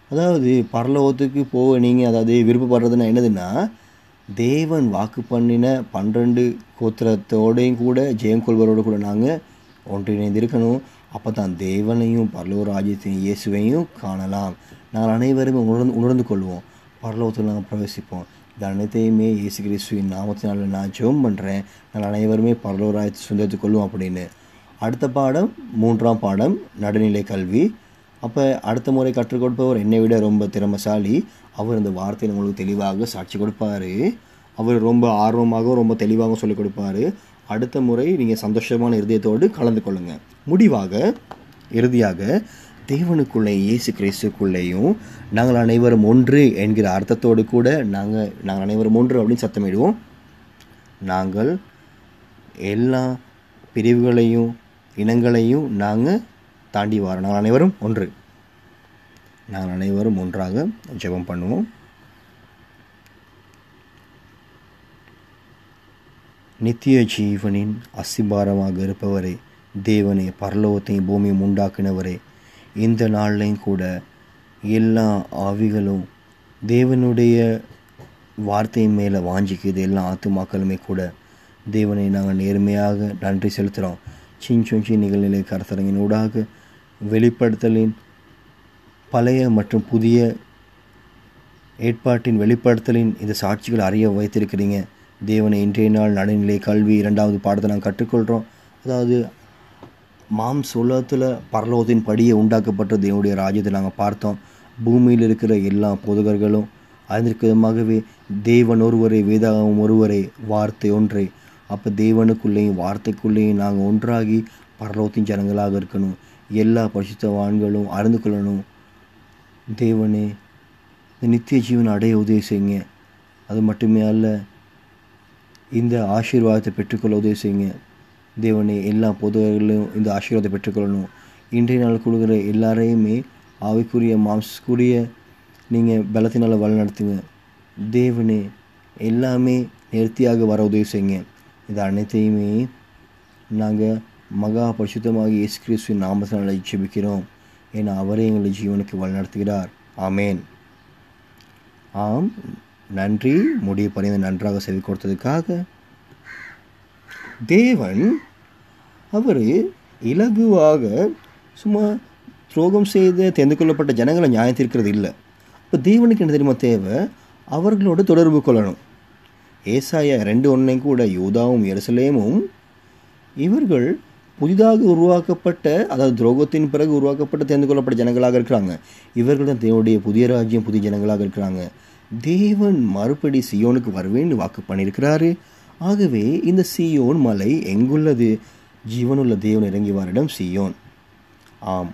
அதாவது பரலோகத்துக்கு போக நீங்கள் அதாவது விருப்பப்படுறதுன்னா என்னதுன்னா, தேவன் வாக்கு பண்ணின 12 கோத்திரத்தோடையும் கூட ஜெயம் கொள்வரோடு கூட நாங்கள் ஒன்றிணைந்து இருக்கணும். அப்போ தான் தேவனையும் பரலோக ராஜ்யத்தையும் இயேசுவையும் காணலாம். நாங்கள் அனைவருமே உணர்ந்து கொள்வோம். பரலோகத்தில் நாங்கள் பிரவேசிப்போம். இது அனைத்தையுமே இயேசு கிறிஸ்துவின் நாமத்தினால நான் ஜெபம் பண்ணுறேன். நாங்கள் அனைவருமே பரலோக ராஜ்யத்தை சுதந்திரத்துக் கொள்வோம் அப்படின்னு. அடுத்த பாடம் 3ஆம் பாடம் நடுநிலை கல்வி. அப்போ அடுத்த முறை கற்றுக் கொடுப்பவர் என்னை விட ரொம்ப திறமைசாலி. அவர் இந்த வார்த்தையை உங்களுக்கு தெளிவாக சாட்சி கொடுப்பார். அவர் ரொம்ப ஆர்வமாகவும் ரொம்ப தெளிவாகவும் சொல்லிக் கொடுப்பார். அடுத்த முறை நீங்கள் சந்தோஷமான இருதயத்தோடு கலந்து கொள்ளுங்கள். முடிவாக இறுதியாக தேவனுக்குள்ளே இயேசு கிறிஸ்துக்குள்ளேயும் நாங்கள் அனைவரும் ஒன்று என்கிற அர்த்தத்தோடு கூட நாங்கள் அனைவரும் ஒன்று அப்படின்னு சத்தமிடுவோம். நாங்கள் எல்லா பிரிவுகளையும் இனங்களையும் நாங்கள் தாண்டி வரோம். நாங்கள் அனைவரும் ஒன்று. நாங்கள் அனைவரும் ஒன்றாக ஜெபம் பண்ணுவோம். நித்திய ஜீவனின் அஸ்திபாரமாக இருப்பவரே, தேவனே, பரலோகத்தையும் பூமியும் உண்டாக்கினவரே, இந்த நாள்லையும் கூட எல்லா ஆவிகளும் தேவனுடைய வார்த்தை மேலே வாஞ்சிக்குது. எல்லா ஆத்துமாக்களுமே கூட தேவனை நாங்கள் நேர்மையாக நன்றி செலுத்துகிறோம். ஷின்சொஞ்சி நிகழ்நிலை கருத்தரங்கின் ஊடாக வெளிப்படுத்தலின் பழைய மற்றும் புதிய ஏற்பாட்டின் வெளிப்படுத்தலின் இந்த சாட்சிகள் அறிய வைத்திருக்கிறீங்க. தேவனை இன்றைய நாள் நடுநிலை கல்வி 2வது பாடத்தை நாங்கள் கற்றுக்கொள்கிறோம். அதாவது உலகத்தில் பரலோகத்தின் படியே உண்டாக்கப்பட்ட தேவனுடைய ராஜ்யத்தை நாங்கள் பார்த்தோம். பூமியில் இருக்கிற எல்லா பொதுகர்களும் அதற்கு விதமாகவே தேவன் ஒருவரே, வேதாகமம் ஒருவரே, வார்த்தை ஒன்றே. அப்போ தேவனுக்குள்ளேயும் வார்த்தைக்குள்ளேயும் நாங்கள் ஒன்றாகி பரலோகத்தின் ஜனங்களாக இருக்கணும். எல்லா பரிசுத்தவான்களும் அறிந்து கொள்ளணும். தேவனே, இந்த நித்திய ஜீவனை அடைய உதவி செய்யுங்க. அது மட்டுமே அல்ல, இந்த ஆசீர்வாதத்தை பெற்றுக்கொள்ள உதவி செய்யுங்க. தேவனே, எல்லா பொதுவர்களும் இந்த ஆசீர்வாதத்தை பெற்றுக்கொள்ளணும். இன்றைய நாள் கொடுக்குற எல்லாரையுமே ஆவிக்குரிய மாம்சக்குரிய நீங்கள் பலத்தினால் வழிநடத்துங்க. தேவனே, எல்லாமே நேர்த்தியாக வர உதவி செய்யுங்க. இது அனைத்தையுமே நாங்கள் மகா பரிசுத்தமாக இயேசு கிறிஸ்துவின் நாமத்தினால் ஜெபிக்கிறோம். ஏன்னா அவரே எங்களை ஜீவனுக்கு வழிநடத்துகிறார். ஆமேன். ஆம், நன்றி. முடிய பணியை நன்றாக செவி கொடுத்ததுக்காக. தேவன் அவர் இலகுவாக சும்மா துரோகம் செய்து தெரிந்து கொள்ளப்பட்ட ஜனங்களை நியாயத்திருக்கிறது இல்லை. இப்போ தேவனுக்கு என்ன தெரியுமா தேவை? அவர்களோடு தொடர்பு கொள்ளணும். ஏசாயா 2:1 கூட யூதாவும் எருசலேமும் இவர்கள் புதிதாக உருவாக்கப்பட்ட, அதாவது துரோகத்தின் பிறகு உருவாக்கப்பட்ட தெரிந்து கொள்ளப்பட்ட ஜனங்களாக இருக்கிறாங்க. இவர்கள் தான் தேவனுடைய புதிய ராஜ்யம், புதிய ஜனங்களாக இருக்கிறாங்க. தேவன் மறுபடி சியோனுக்கு வருவேன்னு வாக்கு பண்ணியிருக்கிறாரு. ஆகவே இந்த சியோன் மலை எங்குள்ளது? ஜீவனுள்ள தேவன் இறங்கி வாரிடம் சியோன். ஆம்,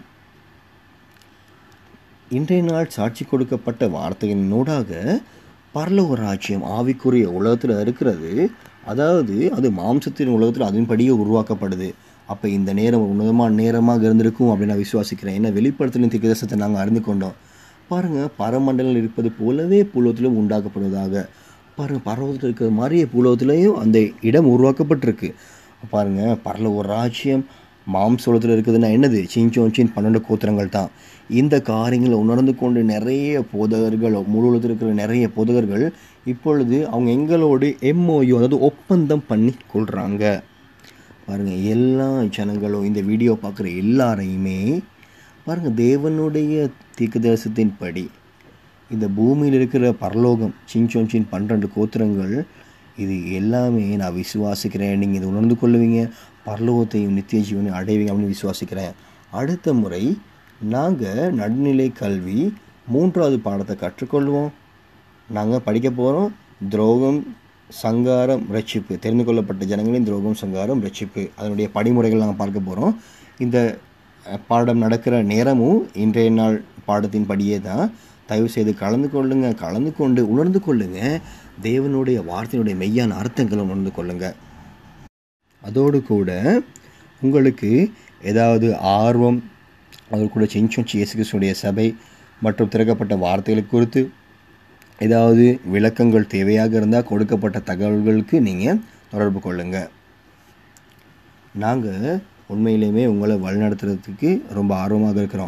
இன்றைய நாள் சாட்சி கொடுக்கப்பட்ட வார்த்தையினூடாக பரலோக ராஜ்யம் ஆவிக்குரிய உலகத்தில் இருக்கிறது. அதாவது அது மாம்சத்தின் உலகத்தில் அதன்படியே உருவாக்கப்படுது. அப்போ இந்த நேரம் உன்னதமான நேரமாக இருந்திருக்கும் அப்படின்னு நான் விசுவாசிக்கிறேன். ஏன்னா வெளிப்படுத்தலின் தீர்க்கதரிசனத்தை நாங்கள் அறிந்து கொண்டோம். பாருங்கள், பரமண்டலம் இருப்பது போலவே பூலோகத்திலும் உண்டாக்கப்படுவதாக. பாருங்கள், பரலோகத்தில் இருக்கிற மாதிரியே பூலோகத்திலையும் அந்த இடம் உருவாக்கப்பட்டிருக்கு. பாருங்கள், பரலோக ராஜ்யம் மாம்சோளத்தில் இருக்குதுன்னா என்னது? ஷின்சொஞ்சின் 12 கோத்திரங்கள் தான். இந்த காரியங்களை உணர்ந்து கொண்டு நிறைய போதகர்கள், முழு உலகத்தில் இருக்கிற நிறைய போதகர்கள் இப்பொழுது அவங்க எங்களோடு MOU, அதாவது ஒப்பந்தம் பண்ணி கொள்கிறாங்க. பாருங்கள், எல்லா ஜனங்களும் இந்த வீடியோ பார்க்குற எல்லாரையுமே பாருங்கள், தேவனுடைய தீர்க்கதரிசனத்தின் படி இந்த பூமியில் இருக்கிற பரலோகம், ஷின்சொஞ்சின் 12 கோத்திரங்கள், இது எல்லாமே நான் விசுவாசிக்கிறேன். நீங்கள் இதை உணர்ந்து கொள்ளுவீங்க, பரலோகத்தையும் நித்திய ஜீவனையும் அடைவீங்க அப்படின்னு விசுவாசிக்கிறேன். அடுத்த முறை நாங்கள் நடுநிலை கல்வி 3வது பாடத்தை கற்றுக்கொள்வோம். நாங்கள் படிக்க போகிறோம் துரோகம், சங்காரம், ரட்சிப்பு. தெரிந்து கொள்ளப்பட்ட ஜனங்களின் துரோகம், சங்காரம், ரட்சிப்பு, அதனுடைய படிமுறைகள் நாங்கள் பார்க்க போகிறோம். இந்த பாடம் நடக்கிற நேரமும் இன்றைய நாள் பாடத்தின் படியே தான். தயவு செய்து கலந்து கொண்டு உணர்ந்து கொள்ளுங்க. தேவனுடைய வார்த்தையினுடைய மெய்யான அர்த்தங்களை உணர்ந்து கொள்ளுங்க. அதோடு கூட உங்களுக்கு ஏதாவது ஆர்வம், அது கூட ஷின்சொஞ்சி இயேசு கிறிஸ்துவினுடைய சபை மற்றும் திறக்கப்பட்ட வார்த்தைகளை குறித்து ஏதாவது விளக்கங்கள் தேவையாக இருந்தால் கொடுக்கப்பட்ட தகவல்களுக்கு நீங்கள் தொடர்பு கொள்ளுங்கள். நாங்கள் உண்மையிலேயுமே உங்களை வழிநடத்துறதுக்கு ரொம்ப ஆர்வமாக இருக்கிறோம்.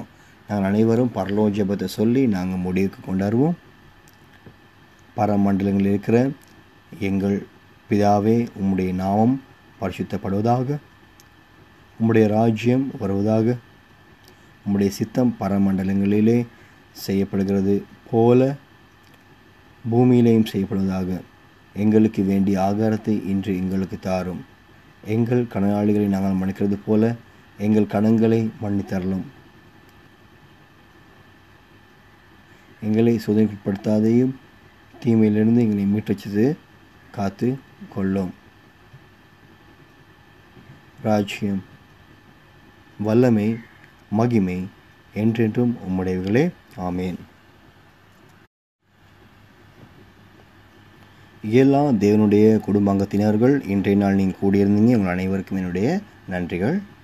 நாங்கள் அனைவரும் பரலோக ஜெபத்தை சொல்லி நாங்கள் முடிவுக்கு கொண்டாடுவோம். பரமண்டலங்களில் இருக்கிற எங்கள் பிதாவே, உம்முடைய நாமம் பரிசுத்தப்படுவதாக, உம்முடைய ராஜ்யம் வருவதாக, உம்முடைய சித்தம் பரமண்டலங்களிலே செய்யப்படுகிறது போல பூமியிலேயும் செய்யப்படுவதாக. எங்களுக்கு வேண்டிய ஆகாரத்தை இன்று எங்களுக்கு தாரும். எங்கள் கடனாளிகளை நாங்கள் மன்னிக்கிறது போல எங்கள் கடன்களை மன்னித்தரலும். எங்களை சோதனைக்குட்படுத்தாதையும் தீமையிலிருந்து எங்களை மீட்டச்சது காத்து கொள்ளும். ராஜ்யம், வல்லமை, மகிமை என்றென்றும் உம்முடையவர்களே. ஆமேன். எல்லா தேவனுடைய குடும்பாங்கத்தினர்கள் இன்றைய நாள் நீங்கள் கூடியிருந்தீங்க. உங்கள் அனைவருக்கும் என்னுடைய நன்றிகள்.